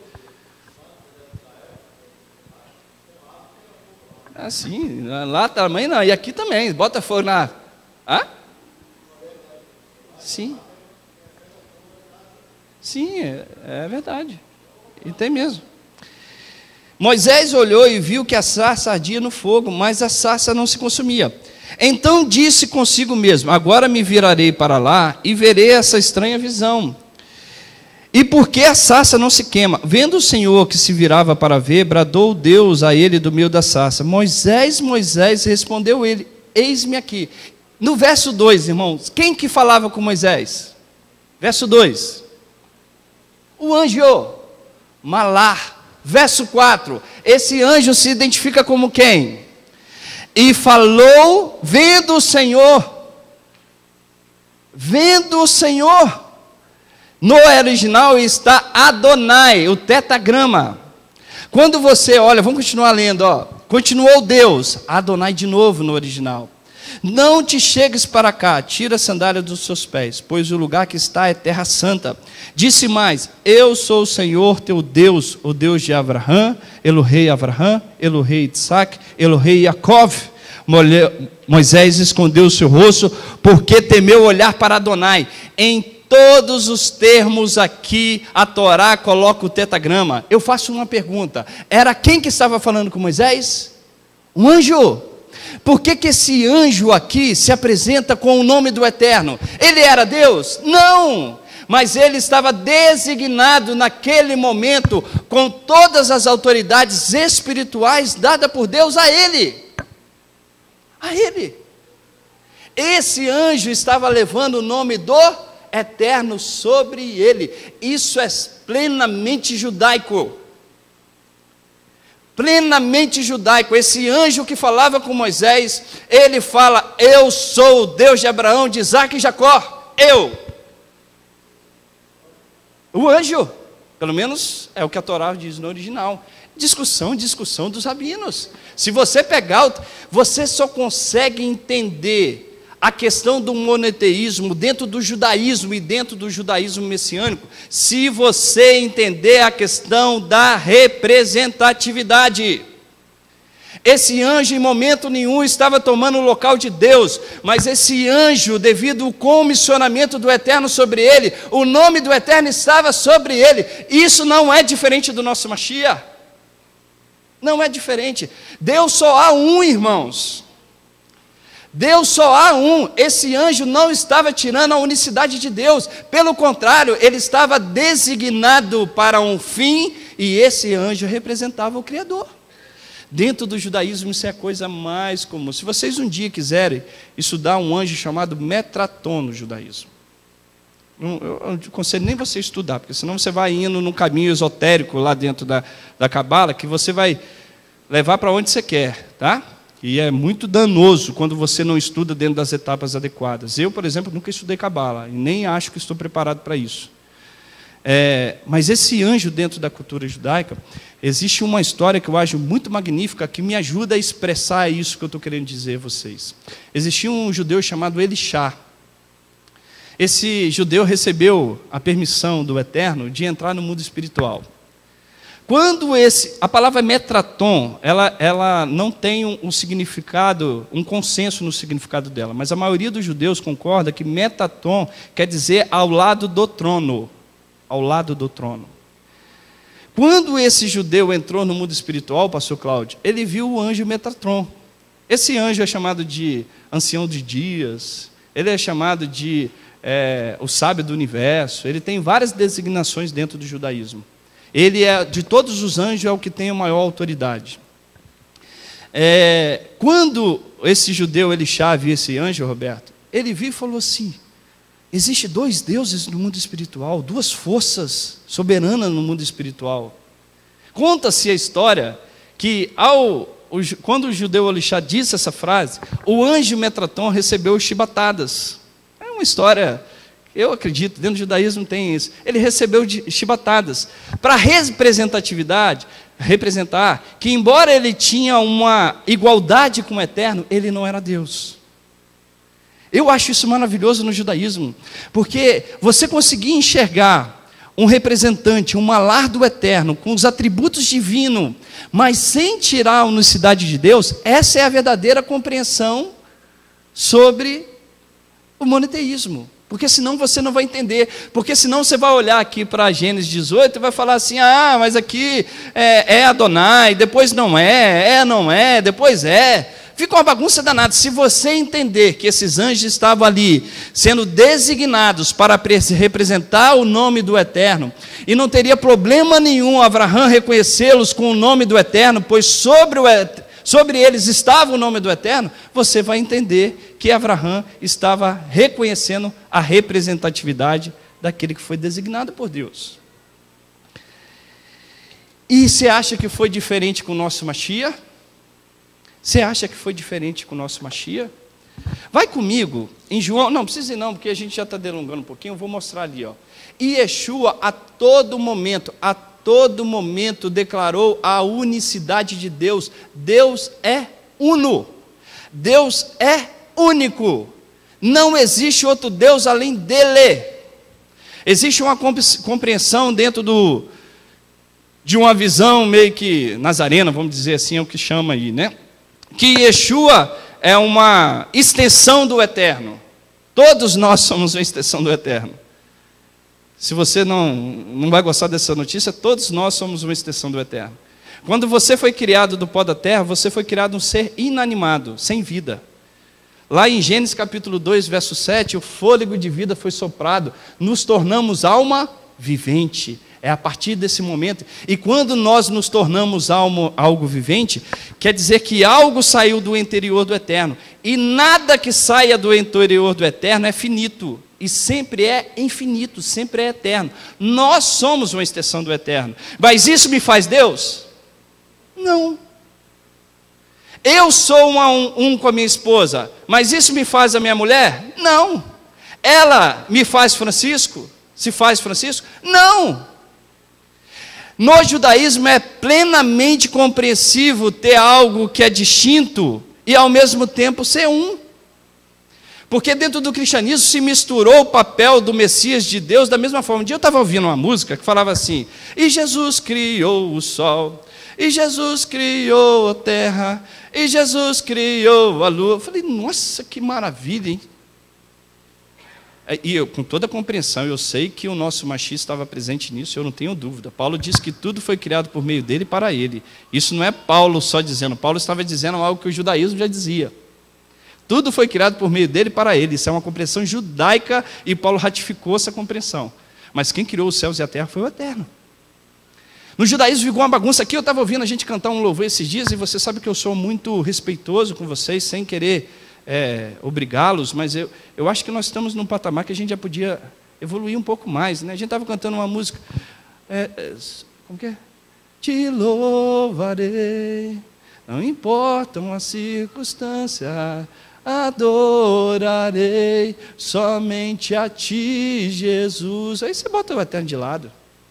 Ah, sim, lá também não, e aqui também, bota fogo na... Hã? Sim. Sim, é, é verdade, e tem mesmo. Moisés olhou e viu que a sarça ardia no fogo, mas a sarça não se consumia. Então disse consigo mesmo: agora me virarei para lá e verei essa estranha visão. E por que a sarça não se queima? Vendo o Senhor que se virava para ver, bradou Deus a ele do meio da sarça: Moisés, Moisés, respondeu ele: eis-me aqui. No verso dois, irmãos, quem que falava com Moisés? Verso dois, o anjo, Malar. Verso quatro, esse anjo se identifica como quem? E falou, vendo o Senhor, vendo o Senhor. No original está Adonai, o tetagrama. Quando você olha, vamos continuar lendo, ó. Continuou Deus, Adonai de novo no original. Não te chegues para cá, tira a sandália dos seus pés, pois o lugar que está é terra santa. Disse mais: eu sou o Senhor teu Deus, o Deus de Abraão, Elohei Abraão, Elohei Isaac, Elohei Jacov. Moisés escondeu o seu rosto, porque temeu olhar para Adonai. Em todos os termos aqui, a Torá coloca o tetagrama. Eu faço uma pergunta: era quem que estava falando com Moisés? Um anjo. Por que que esse anjo aqui se apresenta com o nome do Eterno? Ele era Deus? Não! Mas ele estava designado naquele momento com todas as autoridades espirituais dadas por Deus a ele. A ele. Esse anjo estava levando o nome do Eterno sobre ele. Isso é plenamente judaico. Plenamente judaico. Esse anjo que falava com Moisés, ele fala: eu sou o Deus de Abraão, de Isaac e Jacó. Eu. O anjo, pelo menos é o que a Torá diz no original. Discussão, discussão dos rabinos. Se você pegar, você só consegue entender a questão do monoteísmo dentro do judaísmo e dentro do judaísmo messiânico, se você entender a questão da representatividade. Esse anjo em momento nenhum estava tomando o local de Deus, mas esse anjo, devido ao comissionamento do Eterno sobre ele, o nome do Eterno estava sobre ele. Isso não é diferente do nosso Mashiach. Não é diferente. Deus só há um, irmãos. Deus só há um. Esse anjo não estava tirando a unicidade de Deus, pelo contrário, ele estava designado para um fim, e esse anjo representava o Criador. Dentro do judaísmo isso é a coisa mais comum. Se vocês um dia quiserem estudar um anjo chamado Metraton no judaísmo, eu não aconselho nem você estudar, porque senão você vai indo num caminho esotérico lá dentro da, da Cabala, que você vai levar para onde você quer, tá? E é muito danoso quando você não estuda dentro das etapas adequadas. Eu, por exemplo, nunca estudei Cabala, e nem acho que estou preparado para isso. É, mas esse anjo dentro da cultura judaica, existe uma história que eu acho muito magnífica, que me ajuda a expressar isso que eu estou querendo dizer a vocês. Existia um judeu chamado Elishá. Esse judeu recebeu a permissão do Eterno de entrar no mundo espiritual. Quando esse, a palavra metraton, ela, ela não tem um, um significado, um consenso no significado dela, mas a maioria dos judeus concorda que metaton quer dizer ao lado do trono, ao lado do trono. Quando esse judeu entrou no mundo espiritual, pastor Cláudio, ele viu o anjo Metatron. Esse anjo é chamado de ancião de dias, ele é chamado de é, o sábio do universo, ele tem várias designações dentro do judaísmo. Ele é, de todos os anjos, é o que tem a maior autoridade. É, quando esse judeu Elishá viu esse anjo, Roberto, ele viu e falou assim: existe dois deuses no mundo espiritual, duas forças soberanas no mundo espiritual. Conta-se a história que, ao, quando o judeu Elishá disse essa frase, o anjo Metraton recebeu chibatadas. É uma história... Eu acredito, dentro do judaísmo tem isso. Ele recebeu chibatadas para representatividade, representar que, embora ele tinha uma igualdade com o Eterno, ele não era Deus. Eu acho isso maravilhoso no judaísmo, porque você conseguir enxergar um representante, um malar do Eterno, com os atributos divinos, mas sem tirar a unicidade de Deus, essa é a verdadeira compreensão sobre o monoteísmo. Porque senão você não vai entender, porque senão você vai olhar aqui para Gênesis dezoito e vai falar assim: ah, mas aqui é, é Adonai, depois não é, é, não é, depois é. fica uma bagunça danada. Se você entender que esses anjos estavam ali, sendo designados para representar o nome do Eterno, e não teria problema nenhum Abraão reconhecê-los com o nome do Eterno, pois sobre, o, sobre eles estava o nome do Eterno, você vai entender que Abraão estava reconhecendo a representatividade daquele que foi designado por Deus. E você acha que foi diferente com o nosso Mashiach? Você acha que foi diferente com o nosso Mashiach? Vai comigo em João, não precisa ir não, porque a gente já está delongando um pouquinho, eu vou mostrar ali, ó. E Yeshua a todo momento, a todo momento declarou a unicidade de Deus. Deus é uno, Deus é único, não existe outro Deus além dele. Existe uma compreensão dentro do, de uma visão meio que nazarena, vamos dizer assim, é o que chama aí, né? Que Yeshua é uma extensão do Eterno. Todos nós somos uma extensão do Eterno. Se você não, não vai gostar dessa notícia, todos nós somos uma extensão do Eterno. Quando você foi criado do pó da terra, você foi criado um ser inanimado, sem vida. Lá em Gênesis capítulo dois, verso sete, o fôlego de vida foi soprado, nos tornamos alma vivente. É a partir desse momento. E quando nós nos tornamos alma, algo vivente, quer dizer que algo saiu do interior do Eterno. E nada que saia do interior do Eterno é finito. E sempre é infinito, sempre é eterno. Nós somos uma extensão do Eterno. Mas isso me faz Deus? Não. Eu sou uma, um, um com a minha esposa, mas isso me faz a minha mulher? Não. Ela me faz Francisco? Se faz Francisco? Não. No judaísmo é plenamente compreensivo ter algo que é distinto e ao mesmo tempo ser um. Porque dentro do cristianismo se misturou o papel do Messias de Deus da mesma forma. Um dia eu estava ouvindo uma música que falava assim: e Jesus criou o sol, e Jesus criou a terra, e Jesus criou a lua. Eu falei, nossa, que maravilha, hein? E eu, com toda a compreensão, eu sei que o nosso Mashiach estava presente nisso, eu não tenho dúvida. Paulo diz que tudo foi criado por meio dele e para ele. Isso não é Paulo só dizendo, Paulo estava dizendo algo que o judaísmo já dizia. Tudo foi criado por meio dele e para ele. Isso é uma compreensão judaica e Paulo ratificou essa compreensão. Mas quem criou os céus e a terra foi o Eterno. No judaísmo ficou uma bagunça aqui. Eu estava ouvindo a gente cantar um louvor esses dias, e você sabe que eu sou muito respeitoso com vocês, sem querer é, obrigá-los, mas eu, eu acho que nós estamos num patamar que a gente já podia evoluir um pouco mais, né? A gente estava cantando uma música, é, é, como que é? Te louvarei, não importam as circunstâncias, adorarei somente a ti, Jesus. Aí você bota o Eterno de lado.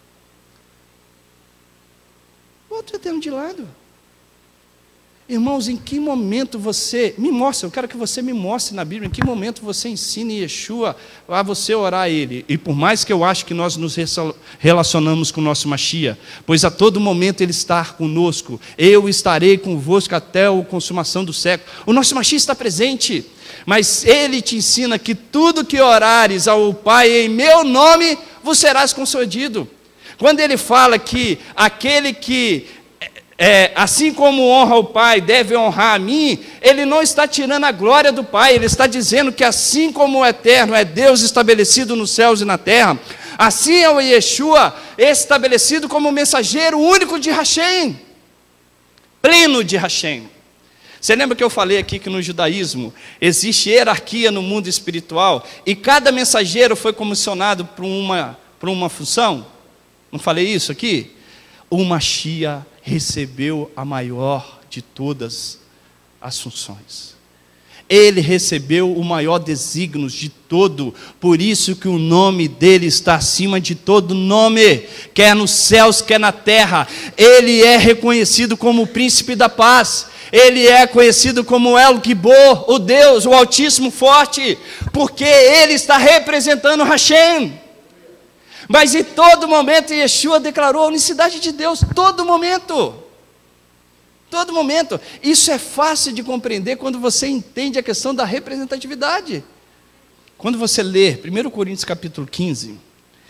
Bota o Eterno de lado. Irmãos, em que momento você, me mostra, eu quero que você me mostre na Bíblia, em que momento você ensina Yeshua a você orar a Ele. E por mais que eu acho que nós nos relacionamos com o nosso Mashiach, pois a todo momento Ele está conosco, eu estarei convosco até a consumação do século. O nosso Mashiach está presente, mas Ele te ensina que tudo que orares ao Pai em meu nome, vos serás concedido. Quando Ele fala que aquele que É, assim como honra o Pai, deve honrar a mim, Ele não está tirando a glória do Pai, Ele está dizendo que assim como o Eterno é Deus estabelecido nos céus e na terra, assim é o Yeshua estabelecido como mensageiro único de Hashem, pleno de Hashem. Você lembra que eu falei aqui que no judaísmo existe hierarquia no mundo espiritual, e cada mensageiro foi comissionado para uma, para uma função? Não falei isso aqui? O Mashiach recebeu a maior de todas as funções. Ele recebeu o maior desígnio de todo, por isso que o nome dele está acima de todo nome, quer nos céus, quer na terra. Ele é reconhecido como o príncipe da paz, ele é conhecido como El Gibor, o Deus, o Altíssimo Forte, porque ele está representando Hashem. Mas em todo momento Yeshua declarou a unicidade de Deus, todo momento, todo momento. Isso é fácil de compreender quando você entende a questão da representatividade. Quando você lê primeiro Coríntios capítulo quinze,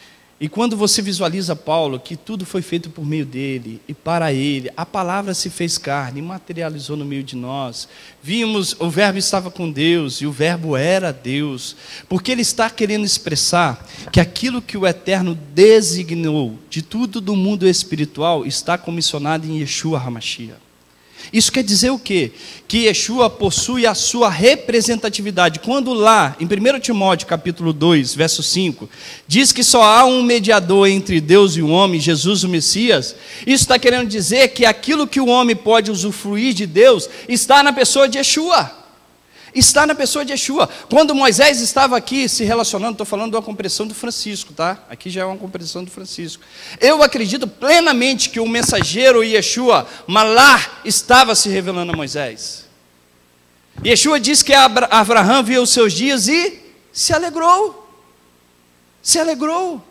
E quando você visualiza Paulo, que tudo foi feito por meio dele e para ele, a palavra se fez carne e materializou no meio de nós. Vimos, o verbo estava com Deus e o verbo era Deus. Porque ele está querendo expressar que aquilo que o Eterno designou de tudo do mundo espiritual está comissionado em Yeshua HaMashiach. Isso quer dizer o quê? Que Yeshua possui a sua representatividade. Quando lá, em primeiro Timóteo capítulo dois, verso cinco, diz que só há um mediador entre Deus e o homem, Jesus o Messias, isso está querendo dizer que aquilo que o homem pode usufruir de Deus está na pessoa de Yeshua. Está na pessoa de Yeshua. Quando Moisés estava aqui se relacionando, estou falando de uma compreensão do Francisco, tá? Aqui já é uma compreensão do Francisco. Eu acredito plenamente que o mensageiro Yeshua, Malar, estava se revelando a Moisés. Yeshua disse que Abraão viu os seus dias e se alegrou. Se alegrou.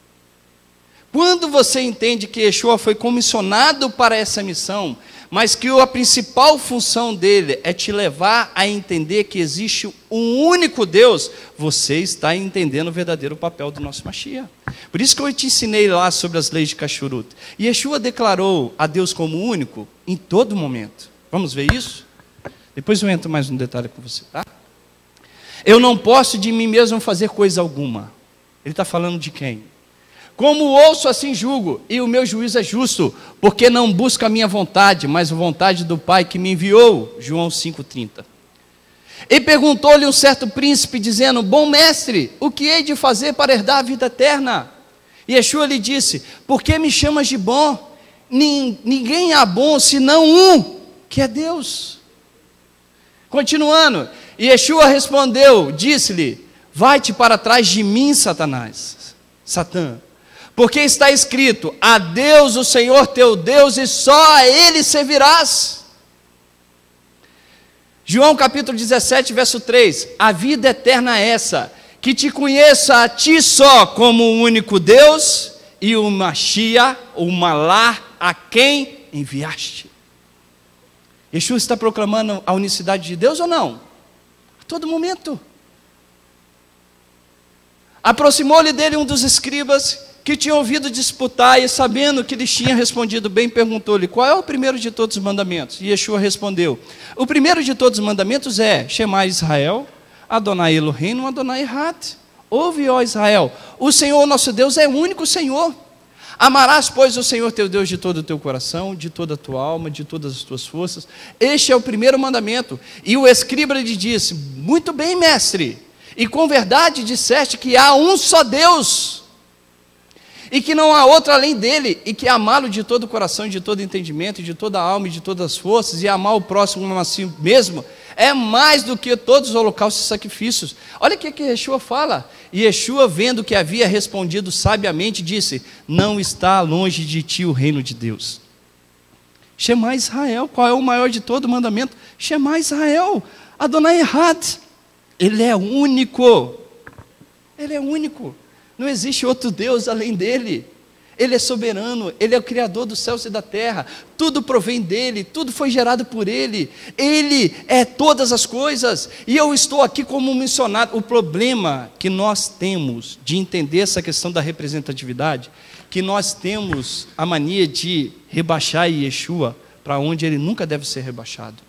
Quando você entende que Yeshua foi comissionado para essa missão, mas que a principal função dele é te levar a entender que existe um único Deus, você está entendendo o verdadeiro papel do nosso Mashiach. Por isso que eu te ensinei lá sobre as leis de Kashrut. E Yeshua declarou a Deus como único em todo momento. Vamos ver isso? Depois eu entro mais um detalhe com você, tá? Eu não posso de mim mesmo fazer coisa alguma. Ele está falando de quem? Como ouço, assim julgo, e o meu juízo é justo, porque não busco a minha vontade, mas a vontade do Pai que me enviou. João cinco, trinta. E perguntou-lhe um certo príncipe, dizendo: bom mestre, o que hei de fazer para herdar a vida eterna? E Yeshua lhe disse: por que me chamas de bom? Ninguém há bom, senão um, que é Deus. Continuando, e Yeshua respondeu, disse-lhe: vai-te para trás de mim, Satanás, Satã. Porque está escrito: a Deus, o Senhor teu Deus, e só a Ele servirás. João capítulo dezessete, verso três. A vida eterna é essa, que te conheça a ti só como o único Deus, e o Mashiach, o Malar, a quem enviaste. Yeshua está proclamando a unicidade de Deus ou não? A todo momento. Aproximou-lhe dele um dos escribas, que tinha ouvido disputar, e sabendo que lhes tinha respondido bem, perguntou-lhe: qual é o primeiro de todos os mandamentos? E Yeshua respondeu: o primeiro de todos os mandamentos é: Shema Israel, Adonai Eloheinu, Adonai Echad. Ouve, ó Israel, o Senhor nosso Deus é o único Senhor. Amarás, pois, o Senhor teu Deus de todo o teu coração, de toda a tua alma, de todas as tuas forças. Este é o primeiro mandamento. E o escriba lhe disse: muito bem, mestre, e com verdade disseste que há um só Deus, e que não há outro além dele, e que amá-lo de todo o coração, de todo o entendimento, de toda a alma e de todas as forças, e amar o próximo como a si mesmo, é mais do que todos os holocaustos e sacrifícios. Olha o que, que Yeshua fala. E Yeshua, vendo que havia respondido sabiamente, disse: não está longe de ti o reino de Deus. Shema Israel, qual é o maior de todo o mandamento? Shema Israel, Adonai Echad. Ele é único. Ele é único. Não existe outro Deus além dele. Ele é soberano, Ele é o Criador dos céus e da terra. Tudo provém dele, tudo foi gerado por Ele. Ele é todas as coisas. E eu estou aqui como missionário. O problema que nós temos de entender essa questão da representatividade, que nós temos a mania de rebaixar Yeshua para onde Ele nunca deve ser rebaixado.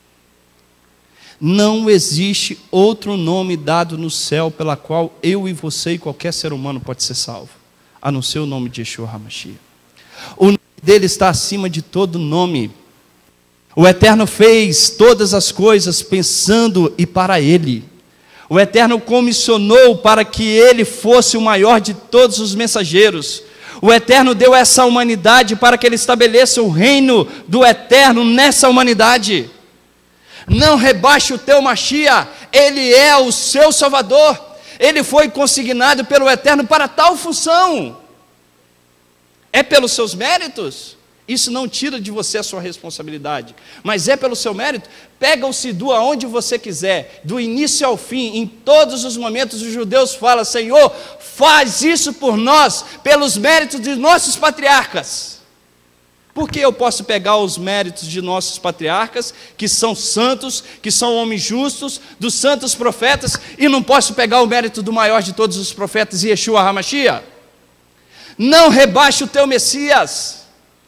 Não existe outro nome dado no céu pela qual eu e você e qualquer ser humano pode ser salvo, a não ser o nome de Yeshua HaMashiach. O nome dele está acima de todo nome. O Eterno fez todas as coisas pensando e para ele. O Eterno comissionou para que ele fosse o maior de todos os mensageiros. O Eterno deu essa humanidade para que ele estabeleça o reino do Eterno nessa humanidade. Não rebaixe o teu Mashiach, ele é o seu Salvador, ele foi consignado pelo Eterno para tal função. É pelos seus méritos? Isso não tira de você a sua responsabilidade, mas é pelo seu mérito. Pega o Sidu aonde você quiser, do início ao fim, em todos os momentos os judeus falam: Senhor, faz isso por nós, pelos méritos de nossos patriarcas. Porque eu posso pegar os méritos de nossos patriarcas, que são santos, que são homens justos, dos santos profetas, e não posso pegar o mérito do maior de todos os profetas, Yeshua HaMashiach? Não rebaixe o teu Messias.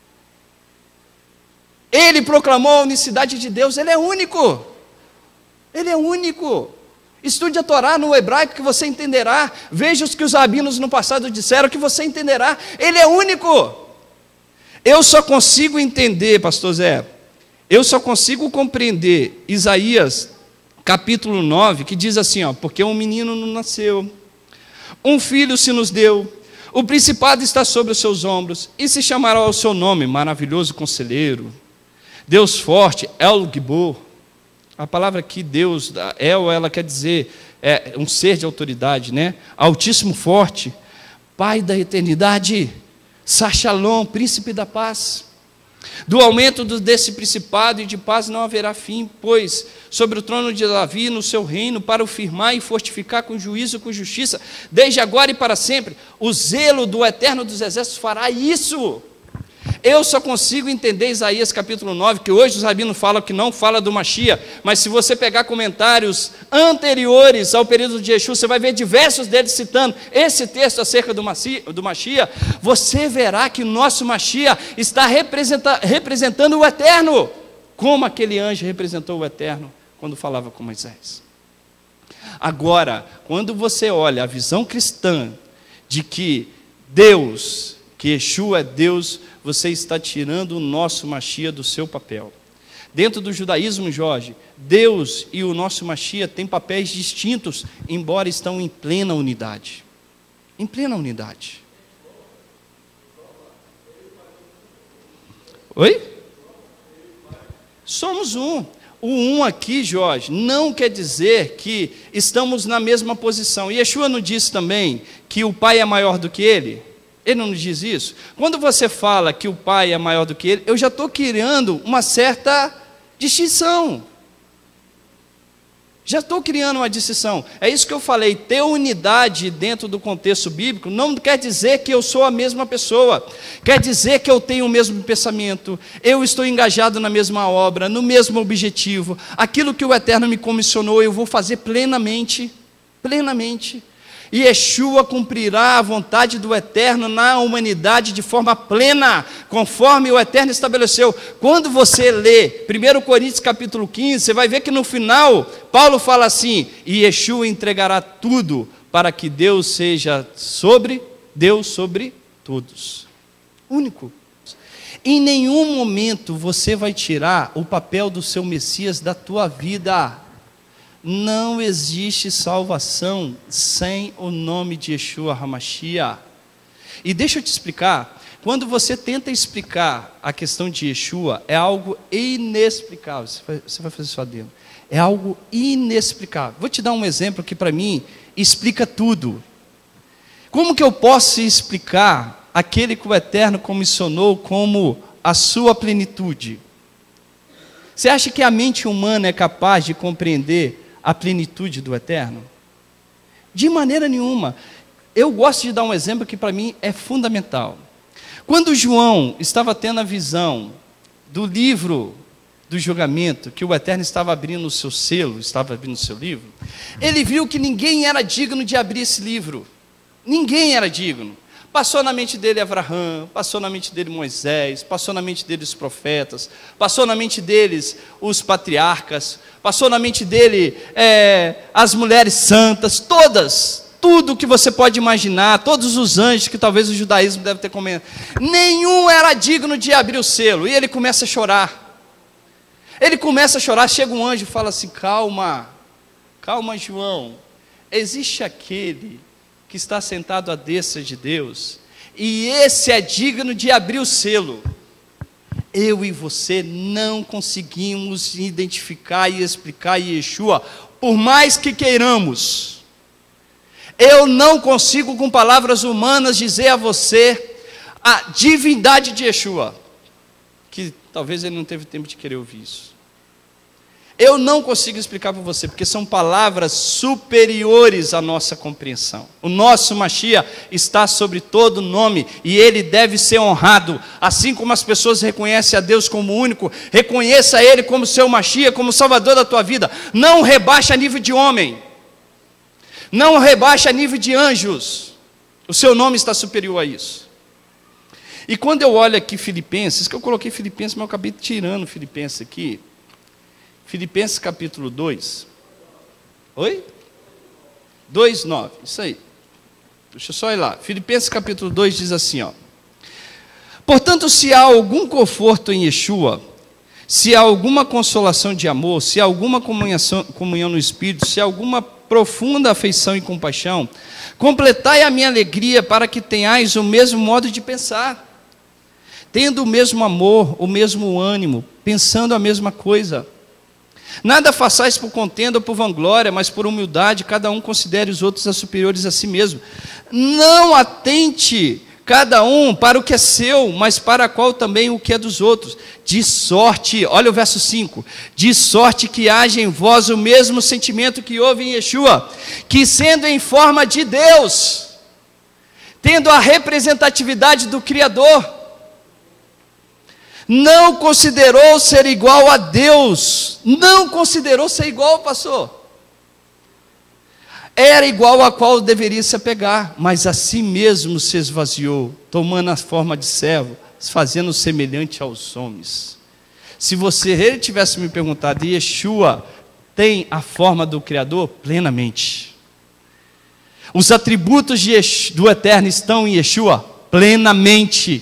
Ele proclamou a unicidade de Deus, ele é único. Ele é único. Estude a Torá no hebraico que você entenderá. Veja os que os rabinos no passado disseram que você entenderá. Ele é único. Eu só consigo entender, pastor Zé, eu só consigo compreender Isaías capítulo nove, que diz assim, ó, porque um menino não nasceu, um filho se nos deu, o principado está sobre os seus ombros, e se chamará o seu nome, maravilhoso conselheiro, Deus forte, El Gibor. A palavra aqui, Deus, El, ela quer dizer, é um ser de autoridade, né? Altíssimo forte, Pai da eternidade, Sachalom, príncipe da paz. Do aumento desse principado e de paz não haverá fim, pois sobre o trono de Davi, no seu reino, para o firmar e fortificar com juízo e com justiça, desde agora e para sempre, o zelo do Eterno dos Exércitos fará isso. Eu só consigo entender Isaías capítulo nove, que hoje os rabinos falam que não fala do Mashiach, mas se você pegar comentários anteriores ao período de Yeshua, você vai ver diversos deles citando esse texto acerca do Mashiach, você verá que o nosso Mashiach está representa, representando o Eterno, como aquele anjo representou o Eterno quando falava com Moisés. Agora, quando você olha a visão cristã de que Deus, que Yeshua é Deus, você está tirando o nosso Mashiach do seu papel. Dentro do judaísmo, Jorge, Deus e o nosso Mashiach têm papéis distintos, embora estão em plena unidade. Em plena unidade. Oi? Somos um. O um aqui, Jorge, não quer dizer que estamos na mesma posição. E Yeshua não disse também que o Pai é maior do que Ele? Ele não nos diz isso? Quando você fala que o Pai é maior do que Ele, eu já estou criando uma certa distinção. Já estou criando uma distinção. É isso que eu falei, ter unidade dentro do contexto bíblico não quer dizer que eu sou a mesma pessoa. Quer dizer que eu tenho o mesmo pensamento, eu estou engajado na mesma obra, no mesmo objetivo. Aquilo que o Eterno me comissionou, eu vou fazer plenamente, plenamente. E Yeshua cumprirá a vontade do Eterno na humanidade de forma plena, conforme o Eterno estabeleceu. Quando você lê primeiro Coríntios capítulo quinze, você vai ver que no final, Paulo fala assim, e Yeshua entregará tudo para que Deus seja sobre, Deus sobre todos. Único. Em nenhum momento você vai tirar o papel do seu Messias da tua vida. Não existe salvação sem o nome de Yeshua HaMashiach. E deixa eu te explicar, quando você tenta explicar a questão de Yeshua, é algo inexplicável. Você vai, você vai fazer isso adendo. É algo inexplicável. Vou te dar um exemplo que para mim explica tudo. Como que eu posso explicar aquele que o Eterno comissionou como a sua plenitude? Você acha que a mente humana é capaz de compreender a plenitude do Eterno? De maneira nenhuma. Eu gosto de dar um exemplo que para mim é fundamental. Quando João estava tendo a visão do livro do julgamento, que o Eterno estava abrindo o seu selo, estava abrindo o seu livro, ele viu que ninguém era digno de abrir esse livro. Ninguém era digno. Passou na mente dele Abraão, passou na mente dele Moisés, passou na mente dele os profetas, passou na mente deles os patriarcas, passou na mente dele é, as mulheres santas, todas, tudo que você pode imaginar, todos os anjos que talvez o judaísmo deve ter comentado. Nenhum era digno de abrir o selo, e ele começa a chorar. Ele começa a chorar, chega um anjo e fala assim, calma, calma João, existe aquele que está sentado à destra de Deus, e esse é digno de abrir o selo. Eu e você não conseguimos identificar e explicar Yeshua, por mais que queiramos. Eu não consigo com palavras humanas dizer a você a divindade de Yeshua, que talvez ele não teve tempo de querer ouvir isso. Eu não consigo explicar para você, porque são palavras superiores à nossa compreensão. O nosso Mashiach está sobre todo nome, e ele deve ser honrado, assim como as pessoas reconhecem a Deus como único, reconheça ele como seu Mashiach, como Salvador da tua vida. Não rebaixa a nível de homem, não rebaixa a nível de anjos, o seu nome está superior a isso. E quando eu olho aqui Filipenses, que eu coloquei Filipenses, mas eu acabei tirando Filipenses aqui. Filipenses capítulo dois. Oi? dois, nove, isso aí. Deixa eu só ir lá. Filipenses capítulo dois diz assim, ó. Portanto, se há algum conforto em Yeshua, se há alguma consolação de amor, se há alguma comunhão, comunhão no Espírito, se há alguma profunda afeição e compaixão, completai a minha alegria para que tenhais o mesmo modo de pensar, tendo o mesmo amor, o mesmo ânimo, pensando a mesma coisa. Nada façais por contenda ou por vanglória, mas por humildade, cada um considere os outros as superiores a si mesmo. Não atente cada um para o que é seu, mas para qual também o que é dos outros. De sorte, olha o verso cinco, de sorte que haja em vós o mesmo sentimento que houve em Yeshua, que sendo em forma de Deus, tendo a representatividade do Criador, não considerou ser igual a Deus, não considerou ser igual, pastor. Era igual a qual deveria se apegar, mas a si mesmo se esvaziou, tomando a forma de servo, fazendo semelhante aos homens. Se você ele tivesse me perguntado, Yeshua tem a forma do Criador? Plenamente. Os atributos de Yeshua, do Eterno estão em Yeshua? Plenamente.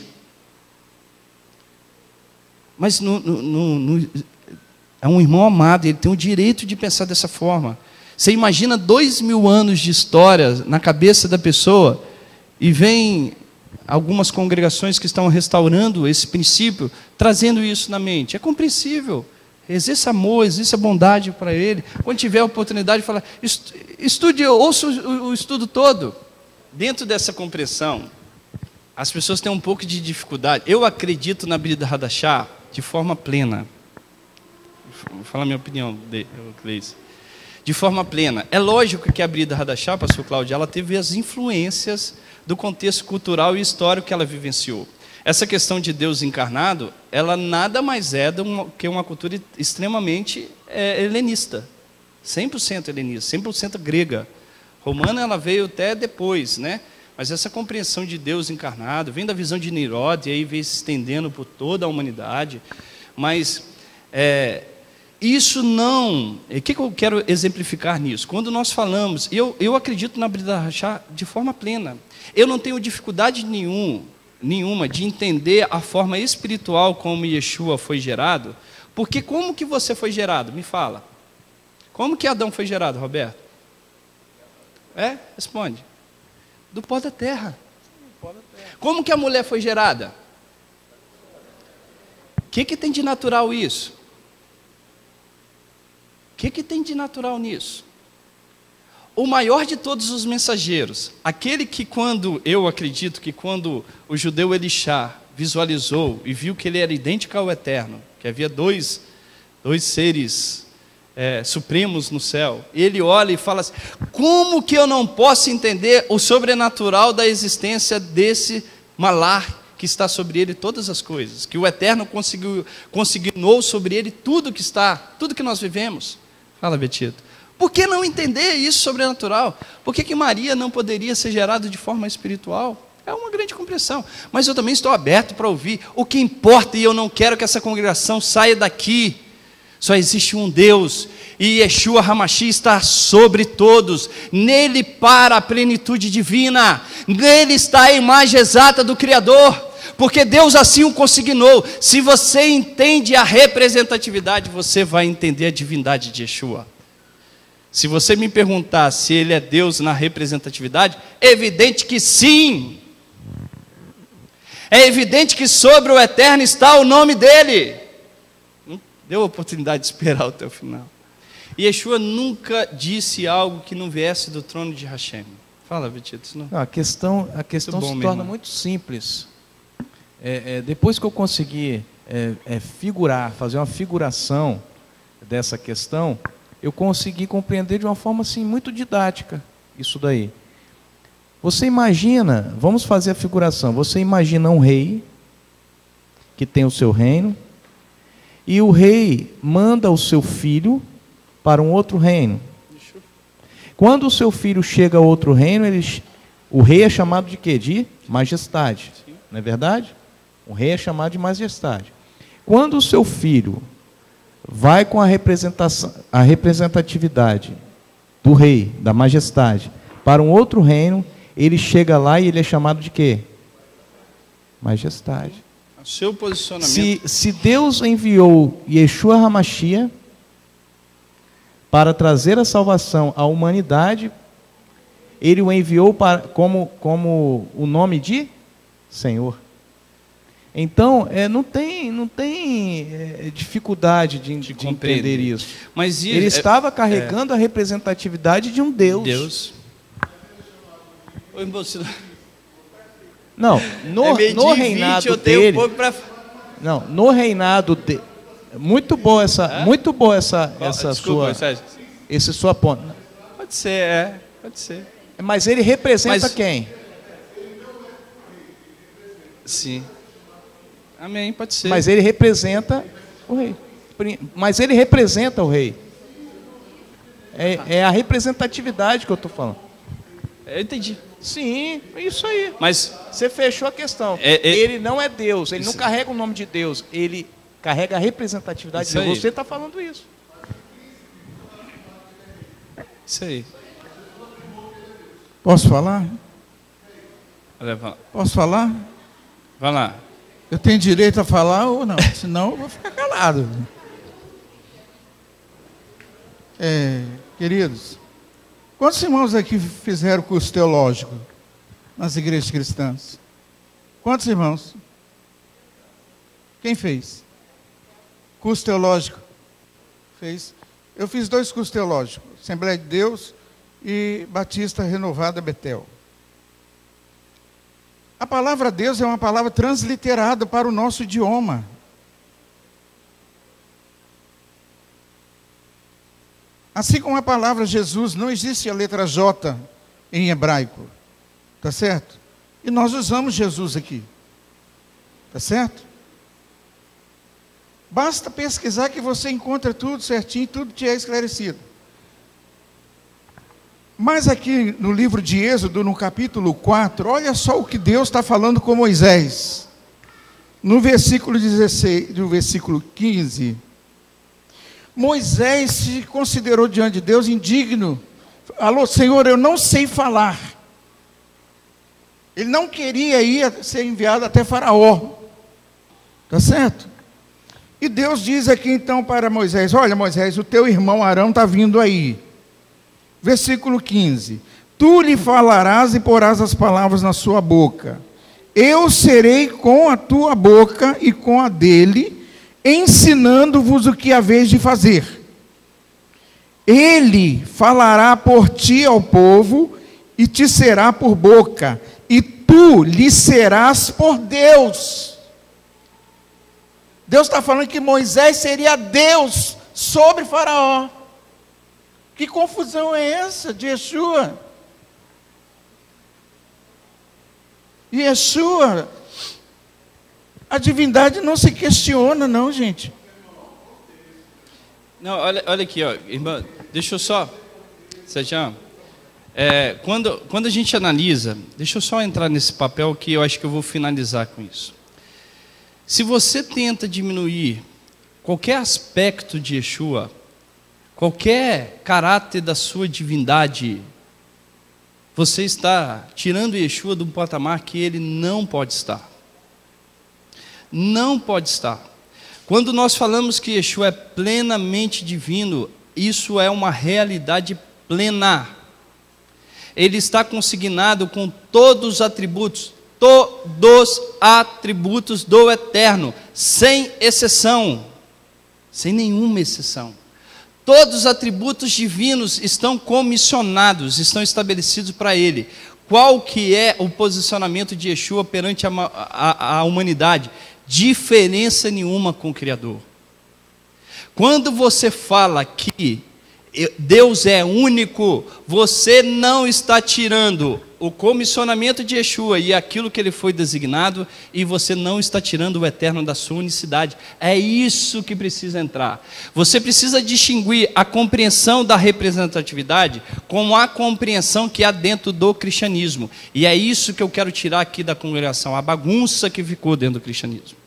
Mas no, no, no, no, é um irmão amado, ele tem o direito de pensar dessa forma. Você imagina dois mil anos de história na cabeça da pessoa, e vem algumas congregações que estão restaurando esse princípio, trazendo isso na mente. É compreensível. Existe amor, existe a bondade para ele. Quando tiver a oportunidade de falar, estude, ouça o, o estudo todo. Dentro dessa compreensão, as pessoas têm um pouco de dificuldade. Eu acredito na Brida Hadashah de forma plena. Vou falar a minha opinião, Cleis. De forma plena. É lógico que a Brida Hadashah, pastor Cláudio, ela teve as influências do contexto cultural e histórico que ela vivenciou. Essa questão de Deus encarnado, ela nada mais é do que uma cultura extremamente é, helenista. cem por cento helenista, cem por cento grega. Romana ela veio até depois, né? Mas essa compreensão de Deus encarnado vem da visão de Nirod, e aí vem se estendendo por toda a humanidade. Mas é, isso não... O que, que eu quero exemplificar nisso? Quando nós falamos, eu, eu acredito na Brida Hadashah de forma plena. Eu não tenho dificuldade nenhum, nenhuma de entender a forma espiritual como Yeshua foi gerado, porque como que você foi gerado? Me fala. Como que Adão foi gerado, Roberto? É? Responde. Do pó da terra. Como que a mulher foi gerada? O que, que tem de natural isso? O que, que tem de natural nisso? O maior de todos os mensageiros, aquele que quando, eu acredito que quando o judeu Elixá visualizou e viu que ele era idêntico ao Eterno, que havia dois, dois seres É, supremos no céu, ele olha e fala assim, como que eu não posso entender o sobrenatural da existência desse malar que está sobre ele todas as coisas, que o Eterno conseguiu, consignou sobre ele tudo que está, tudo que nós vivemos. Fala, Betito. Por que não entender isso sobrenatural? Por que que Maria não poderia ser gerada de forma espiritual? É uma grande compreensão, mas eu também estou aberto para ouvir. O que importa, e eu não quero que essa congregação saia daqui, só existe um Deus, e Yeshua Hamashi está sobre todos, nele para a plenitude divina, nele está a imagem exata do Criador, porque Deus assim o consignou. Se você entende a representatividade, você vai entender a divindade de Yeshua. Se você me perguntar se ele é Deus na representatividade, é evidente que sim. É evidente que sobre o Eterno está o nome dele. Deu a oportunidade de esperar até o final. E Yeshua nunca disse algo que não viesse do trono de Hashem. Fala, Betito. Não... Não, a questão, a questão bom, se torna muito simples. É, é, depois que eu consegui é, é, figurar, fazer uma figuração dessa questão, eu consegui compreender de uma forma assim, muito didática isso daí. Você imagina, vamos fazer a figuração, você imagina um rei que tem o seu reino, e o rei manda o seu filho para um outro reino. Quando o seu filho chega a outro reino, ele, o rei é chamado de quê? De majestade. Não é verdade? O rei é chamado de majestade. Quando o seu filho vai com a, representação, a representatividade do rei, da majestade, para um outro reino, ele chega lá e ele é chamado de quê? Majestade. O seu posicionamento. Se, se Deus enviou Yeshua HaMashiach para trazer a salvação à humanidade, ele o enviou para, como, como o nome de Senhor. Então, é, não tem, não tem é, dificuldade de, de, de entender isso. Mas isso, ele estava é, carregando é, a representatividade de um Deus. Deus. Oi, moço. Não, no, é no reinado vinte, dele. Um pra... Não, no reinado dele. Muito boa essa, é? muito boa essa, oh, essa desculpa, sua, esse sua ponta. Pode ser, é, pode ser. Mas ele representa Mas... quem? Sim. Amém, pode ser. Mas ele representa o rei. Mas ele representa o rei. É, é a representatividade que eu estou falando. Eu entendi. Sim, é isso aí. Mas você fechou a questão. É, é, ele não é Deus, ele isso. não carrega o nome de Deus, ele carrega a representatividade de Deus. Você está falando isso. Isso aí. Posso falar? Vai Posso falar? Vai lá. Eu tenho direito a falar ou não? Senão eu vou ficar calado. É, queridos, quantos irmãos aqui fizeram curso teológico nas igrejas cristãs? Quantos irmãos? Quem fez? Curso teológico? Fez. Eu fiz dois cursos teológicos, Assembleia de Deus e Batista Renovada Betel. A palavra Deus é uma palavra transliterada para o nosso idioma. Assim como a palavra Jesus, não existe a letra J em hebraico. Tá certo? E nós usamos Jesus aqui. Tá certo? Basta pesquisar que você encontra tudo certinho, tudo te é esclarecido. Mas aqui no livro de Êxodo, no capítulo quatro, olha só o que Deus está falando com Moisés. No versículo dezesseis, no versículo quinze, Moisés se considerou diante de Deus indigno. Alô, Senhor, eu não sei falar. Ele não queria ir ser enviado até Faraó. Tá certo? E Deus diz aqui então para Moisés, olha Moisés, o teu irmão Arão está vindo aí. Versículo quinze, tu lhe falarás e porás as palavras na sua boca. Eu serei com a tua boca e com a dele, ensinando-vos o que haveis de fazer. Ele falará por ti ao povo e te será por boca, e tu lhe serás por Deus. Deus está falando que Moisés seria Deus sobre Faraó. Que confusão é essa de Yeshua? Yeshua, a divindade não se questiona, não, gente. Não, olha, olha aqui, ó, irmã, deixa eu só, Sérgio, é, quando, quando a gente analisa, deixa eu só entrar nesse papel que eu acho que eu vou finalizar com isso. Se você tenta diminuir qualquer aspecto de Yeshua, qualquer caráter da sua divindade, você está tirando Yeshua do patamar que ele não pode estar. Não pode estar. Quando nós falamos que Yeshua é plenamente divino, isso é uma realidade plena. Ele está consignado com todos os atributos, todos os atributos do Eterno, sem exceção, sem nenhuma exceção. Todos os atributos divinos estão comissionados, estão estabelecidos para ele. Qual que é o posicionamento de Yeshua perante a, a, a humanidade? Diferença nenhuma com o Criador. Quando você fala que Deus é único. Você não está tirando o comissionamento de Yeshua e aquilo que ele foi designado, e você não está tirando o eterno da sua unicidade. É isso que precisa entrar. Você precisa distinguir a compreensão da representatividade com a compreensão que há dentro do cristianismo. E é isso que eu quero tirar aqui da congregação, a bagunça que ficou dentro do cristianismo.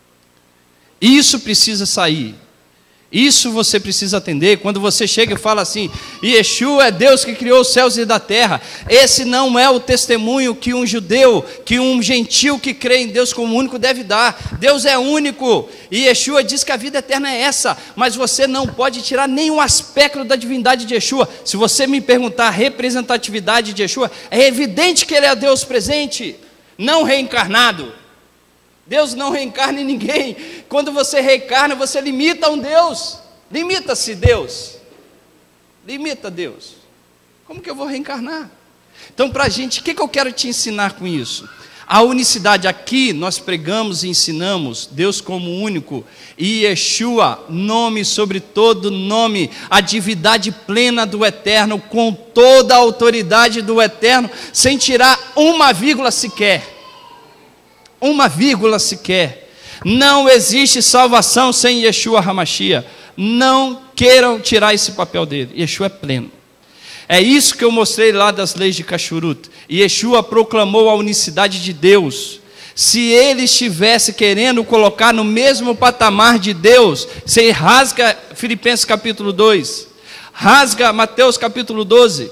Isso precisa sair. Isso você precisa atender. Quando você chega e fala assim, Yeshua é Deus que criou os céus e da terra, esse não é o testemunho que um judeu, que um gentil que crê em Deus como único deve dar. Deus é único, e Yeshua diz que a vida eterna é essa, mas você não pode tirar nenhum aspecto da divindade de Yeshua. Se você me perguntar a representatividade de Yeshua, é evidente que ele é Deus presente, não reencarnado. Deus não reencarna em ninguém. Quando você reencarna, você limita um Deus. Limita-se Deus. Limita Deus. Como que eu vou reencarnar? Então, para a gente, o que, que eu quero te ensinar com isso? A unicidade. Aqui nós pregamos e ensinamos Deus como único, e Yeshua, nome sobre todo nome, a divindade plena do eterno, com toda a autoridade do eterno, sem tirar uma vírgula sequer. Uma vírgula sequer. Não existe salvação sem Yeshua HaMashiach. Não queiram tirar esse papel dele. Yeshua é pleno. É isso que eu mostrei lá das leis de Kashrut. Yeshua proclamou a unicidade de Deus. Se ele estivesse querendo colocar no mesmo patamar de Deus, você rasga Filipenses capítulo dois, rasga Mateus capítulo doze.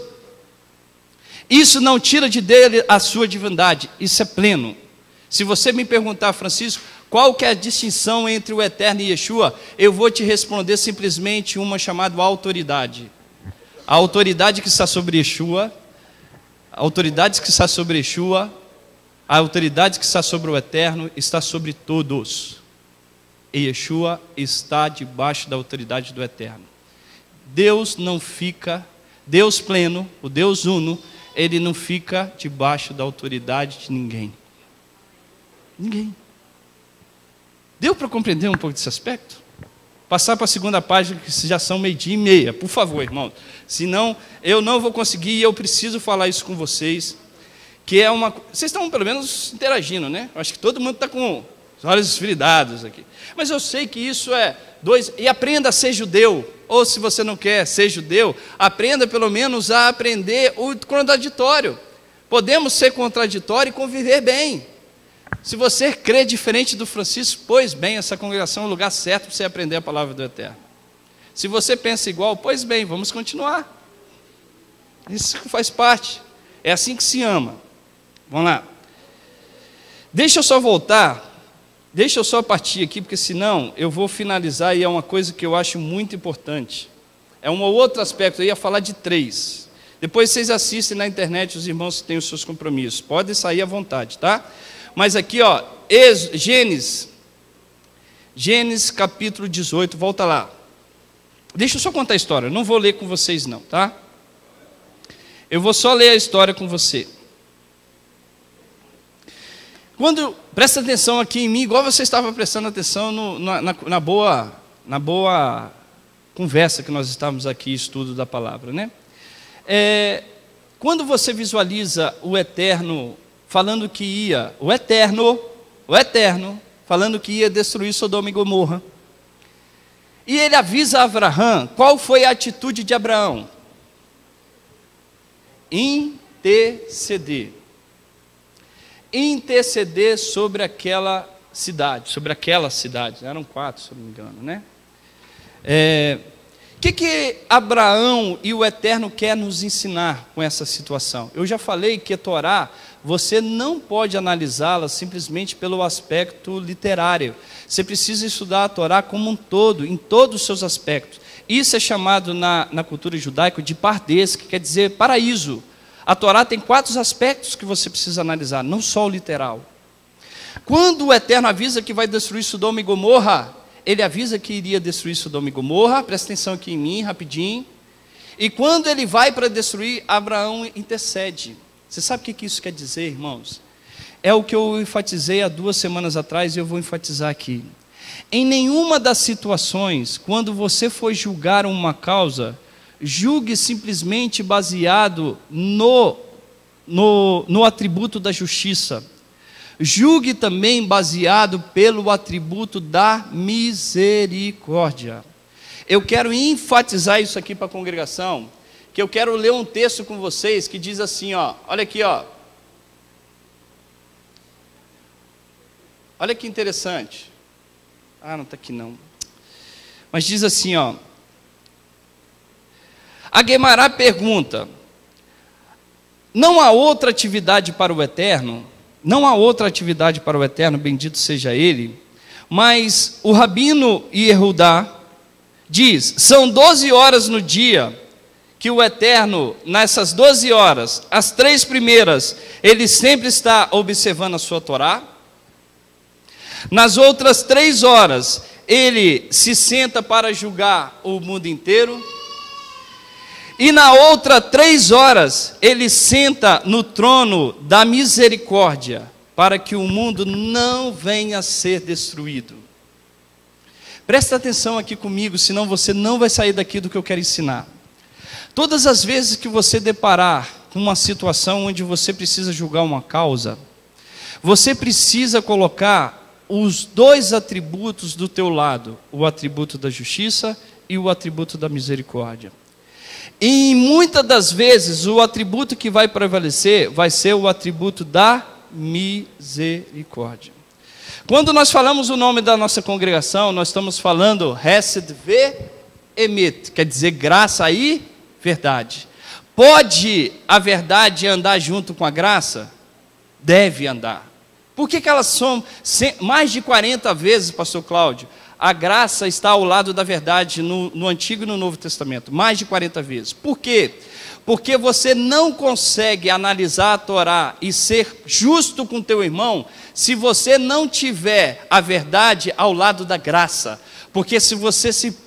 Isso não tira de dele a sua divindade. Isso é pleno. Se você me perguntar, Francisco, qual que é a distinção entre o Eterno e Yeshua, eu vou te responder simplesmente uma chamada autoridade. A autoridade que está sobre Yeshua, a autoridade que está sobre Yeshua, a autoridade que está sobre o Eterno está sobre todos. E Yeshua está debaixo da autoridade do Eterno. Deus não fica, Deus pleno, o Deus uno, ele não fica debaixo da autoridade de ninguém. Ninguém. Deu para compreender um pouco desse aspecto? Passar para a segunda página, que já são meio-dia e meia, por favor, irmão. Senão, eu não vou conseguir, e eu preciso falar isso com vocês, que é uma... Vocês estão, pelo menos, interagindo, né? Eu acho que todo mundo está com os olhos esfridados aqui. Mas eu sei que isso é dois... E aprenda a ser judeu, ou se você não quer ser judeu, aprenda pelo menos a aprender o contraditório. Podemos ser contraditório e conviver bem. Se você crê diferente do Francisco, pois bem, essa congregação é o lugar certo para você aprender a palavra do Eterno. Se você pensa igual, pois bem, vamos continuar. Isso faz parte. É assim que se ama. Vamos lá. Deixa eu só voltar, deixa eu só partir aqui, porque senão eu vou finalizar, e é uma coisa que eu acho muito importante. É um outro aspecto, eu ia falar de três. Depois vocês assistem na internet, os irmãos que têm os seus compromissos. Podem sair à vontade, tá? Mas aqui, ó, Gênesis, Gênesis capítulo dezoito, volta lá. Deixa eu só contar a história, não vou ler com vocês não, tá? Eu vou só ler a história com você. Quando, presta atenção aqui em mim, igual você estava prestando atenção no, na, na, na, boa, na boa conversa que nós estávamos aqui, estudo da palavra, né? É, quando você visualiza o Eterno falando que ia, o Eterno, o Eterno, falando que ia destruir Sodoma e Gomorra, e ele avisa a Abraão, qual foi a atitude de Abraão? Interceder. Interceder sobre aquela cidade, sobre aquelas cidades, eram quatro, se eu não me engano, né? É, o que que Abraão e o Eterno quer nos ensinar com essa situação? Eu já falei que a Torá, você não pode analisá-la simplesmente pelo aspecto literário. Você precisa estudar a Torá como um todo, em todos os seus aspectos. Isso é chamado na, na cultura judaica de pardes, que quer dizer paraíso. A Torá tem quatro aspectos que você precisa analisar, não só o literal. Quando o Eterno avisa que vai destruir Sodoma e Gomorra, ele avisa que iria destruir Sodoma e Gomorra, presta atenção aqui em mim, rapidinho. E quando ele vai para destruir, Abraão intercede. Você sabe o que isso quer dizer, irmãos? É o que eu enfatizei há duas semanas atrás e eu vou enfatizar aqui. Em nenhuma das situações, quando você for julgar uma causa, julgue simplesmente baseado no, no, no atributo da justiça. Julgue também baseado pelo atributo da misericórdia. Eu quero enfatizar isso aqui para a congregação, que eu quero ler um texto com vocês que diz assim, ó, olha aqui, ó. Olha que interessante. Ah, não está aqui não. Mas diz assim, ó. A Guemará pergunta: não há outra atividade para o Eterno? Não há outra atividade para o Eterno, bendito seja Ele. Mas o Rabino Yehudá diz: são doze horas no dia que o Eterno, nessas doze horas, as três primeiras, Ele sempre está observando a sua Torá. Nas outras três horas, Ele se senta para julgar o mundo inteiro. E na outra três horas, Ele senta no trono da misericórdia, para que o mundo não venha a ser destruído. Presta atenção aqui comigo, senão você não vai sair daqui do que eu quero ensinar. Todas as vezes que você deparar com uma situação onde você precisa julgar uma causa, você precisa colocar os dois atributos do teu lado, o atributo da justiça e o atributo da misericórdia. E muitas das vezes o atributo que vai prevalecer vai ser o atributo da misericórdia. Quando nós falamos o nome da nossa congregação, nós estamos falando Hesed Ve'emet, quer dizer graça e verdade. Pode a verdade andar junto com a graça? Deve andar. Por que que elas são mais de quarenta vezes, pastor Cláudio? A graça está ao lado da verdade no, no Antigo e no Novo Testamento, mais de quarenta vezes. Por quê? Porque você não consegue analisar a Torá e ser justo com teu irmão se você não tiver a verdade ao lado da graça. Porque se você se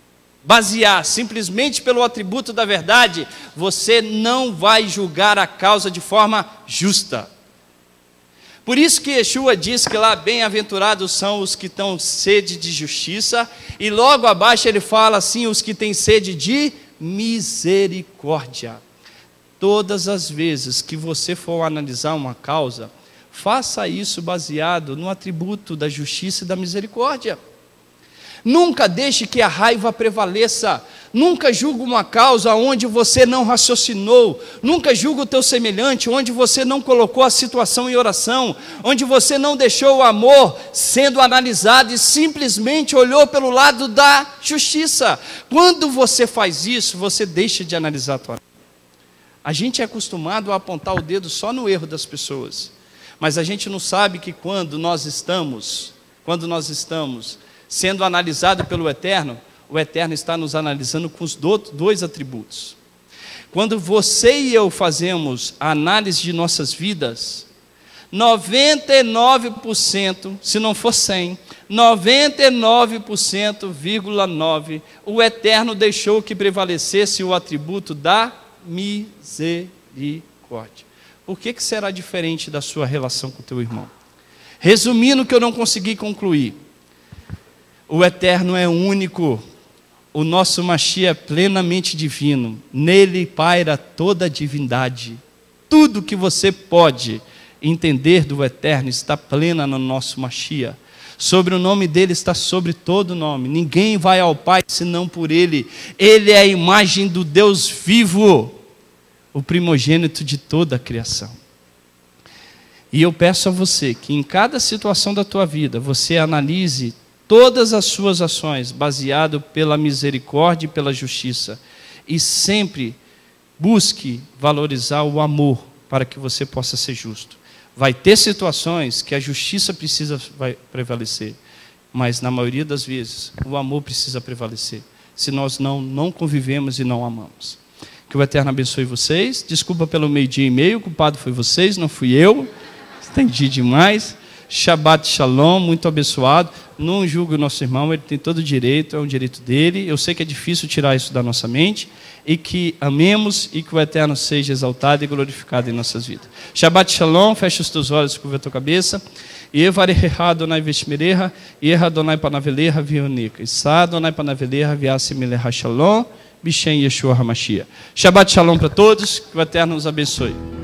basear simplesmente pelo atributo da verdade, você não vai julgar a causa de forma justa. Por isso que Yeshua diz que lá bem-aventurados são os que têm sede de justiça, e logo abaixo ele fala assim, os que têm sede de misericórdia. Todas as vezes que você for analisar uma causa, faça isso baseado no atributo da justiça e da misericórdia. Nunca deixe que a raiva prevaleça. Nunca julgue uma causa onde você não raciocinou. Nunca julgue o teu semelhante onde você não colocou a situação em oração, onde você não deixou o amor sendo analisado e simplesmente olhou pelo lado da justiça. Quando você faz isso, você deixa de analisar a Torá. A gente é acostumado a apontar o dedo só no erro das pessoas, mas a gente não sabe que quando nós estamos, quando nós estamos sendo analisado pelo Eterno, o Eterno está nos analisando com os dois atributos. Quando você e eu fazemos a análise de nossas vidas, noventa e nove por cento, se não for cem, noventa e nove por cento, vírgula nove, o Eterno deixou que prevalecesse o atributo da misericórdia. Por que que será diferente da sua relação com o teu irmão? Resumindo o que eu não consegui concluir, o Eterno é único, o nosso Mashiach é plenamente divino, nele paira toda a divindade. Tudo que você pode entender do Eterno está plena no nosso Mashiach. Sobre o nome dele está sobre todo nome. Ninguém vai ao Pai senão por ele. Ele é a imagem do Deus vivo, o primogênito de toda a criação. E eu peço a você que em cada situação da tua vida, você analise todas as suas ações baseado pela misericórdia e pela justiça, e sempre busque valorizar o amor para que você possa ser justo. Vai ter situações que a justiça precisa vai prevalecer, mas na maioria das vezes o amor precisa prevalecer, se nós não, não convivemos e não amamos. Que o Eterno abençoe vocês. Desculpa pelo meio-dia e meio, o culpado foi vocês, não fui eu. Estendi demais. Shabbat Shalom, muito abençoado. Não julgue o nosso irmão, ele tem todo o direito, é um direito dele. Eu sei que é difícil tirar isso da nossa mente, e que amemos e que o Eterno seja exaltado e glorificado em nossas vidas. Shabbat Shalom, fecha os teus olhos, curva a tua cabeça. Evareha Adonai Veshmereha, Erra Adonai Panaveleha Vionica, Issa Adonai Panaveleha Viasimeleha Shalom, Bishem Yeshua HaMashiach. Shabbat Shalom para todos, que o Eterno nos abençoe.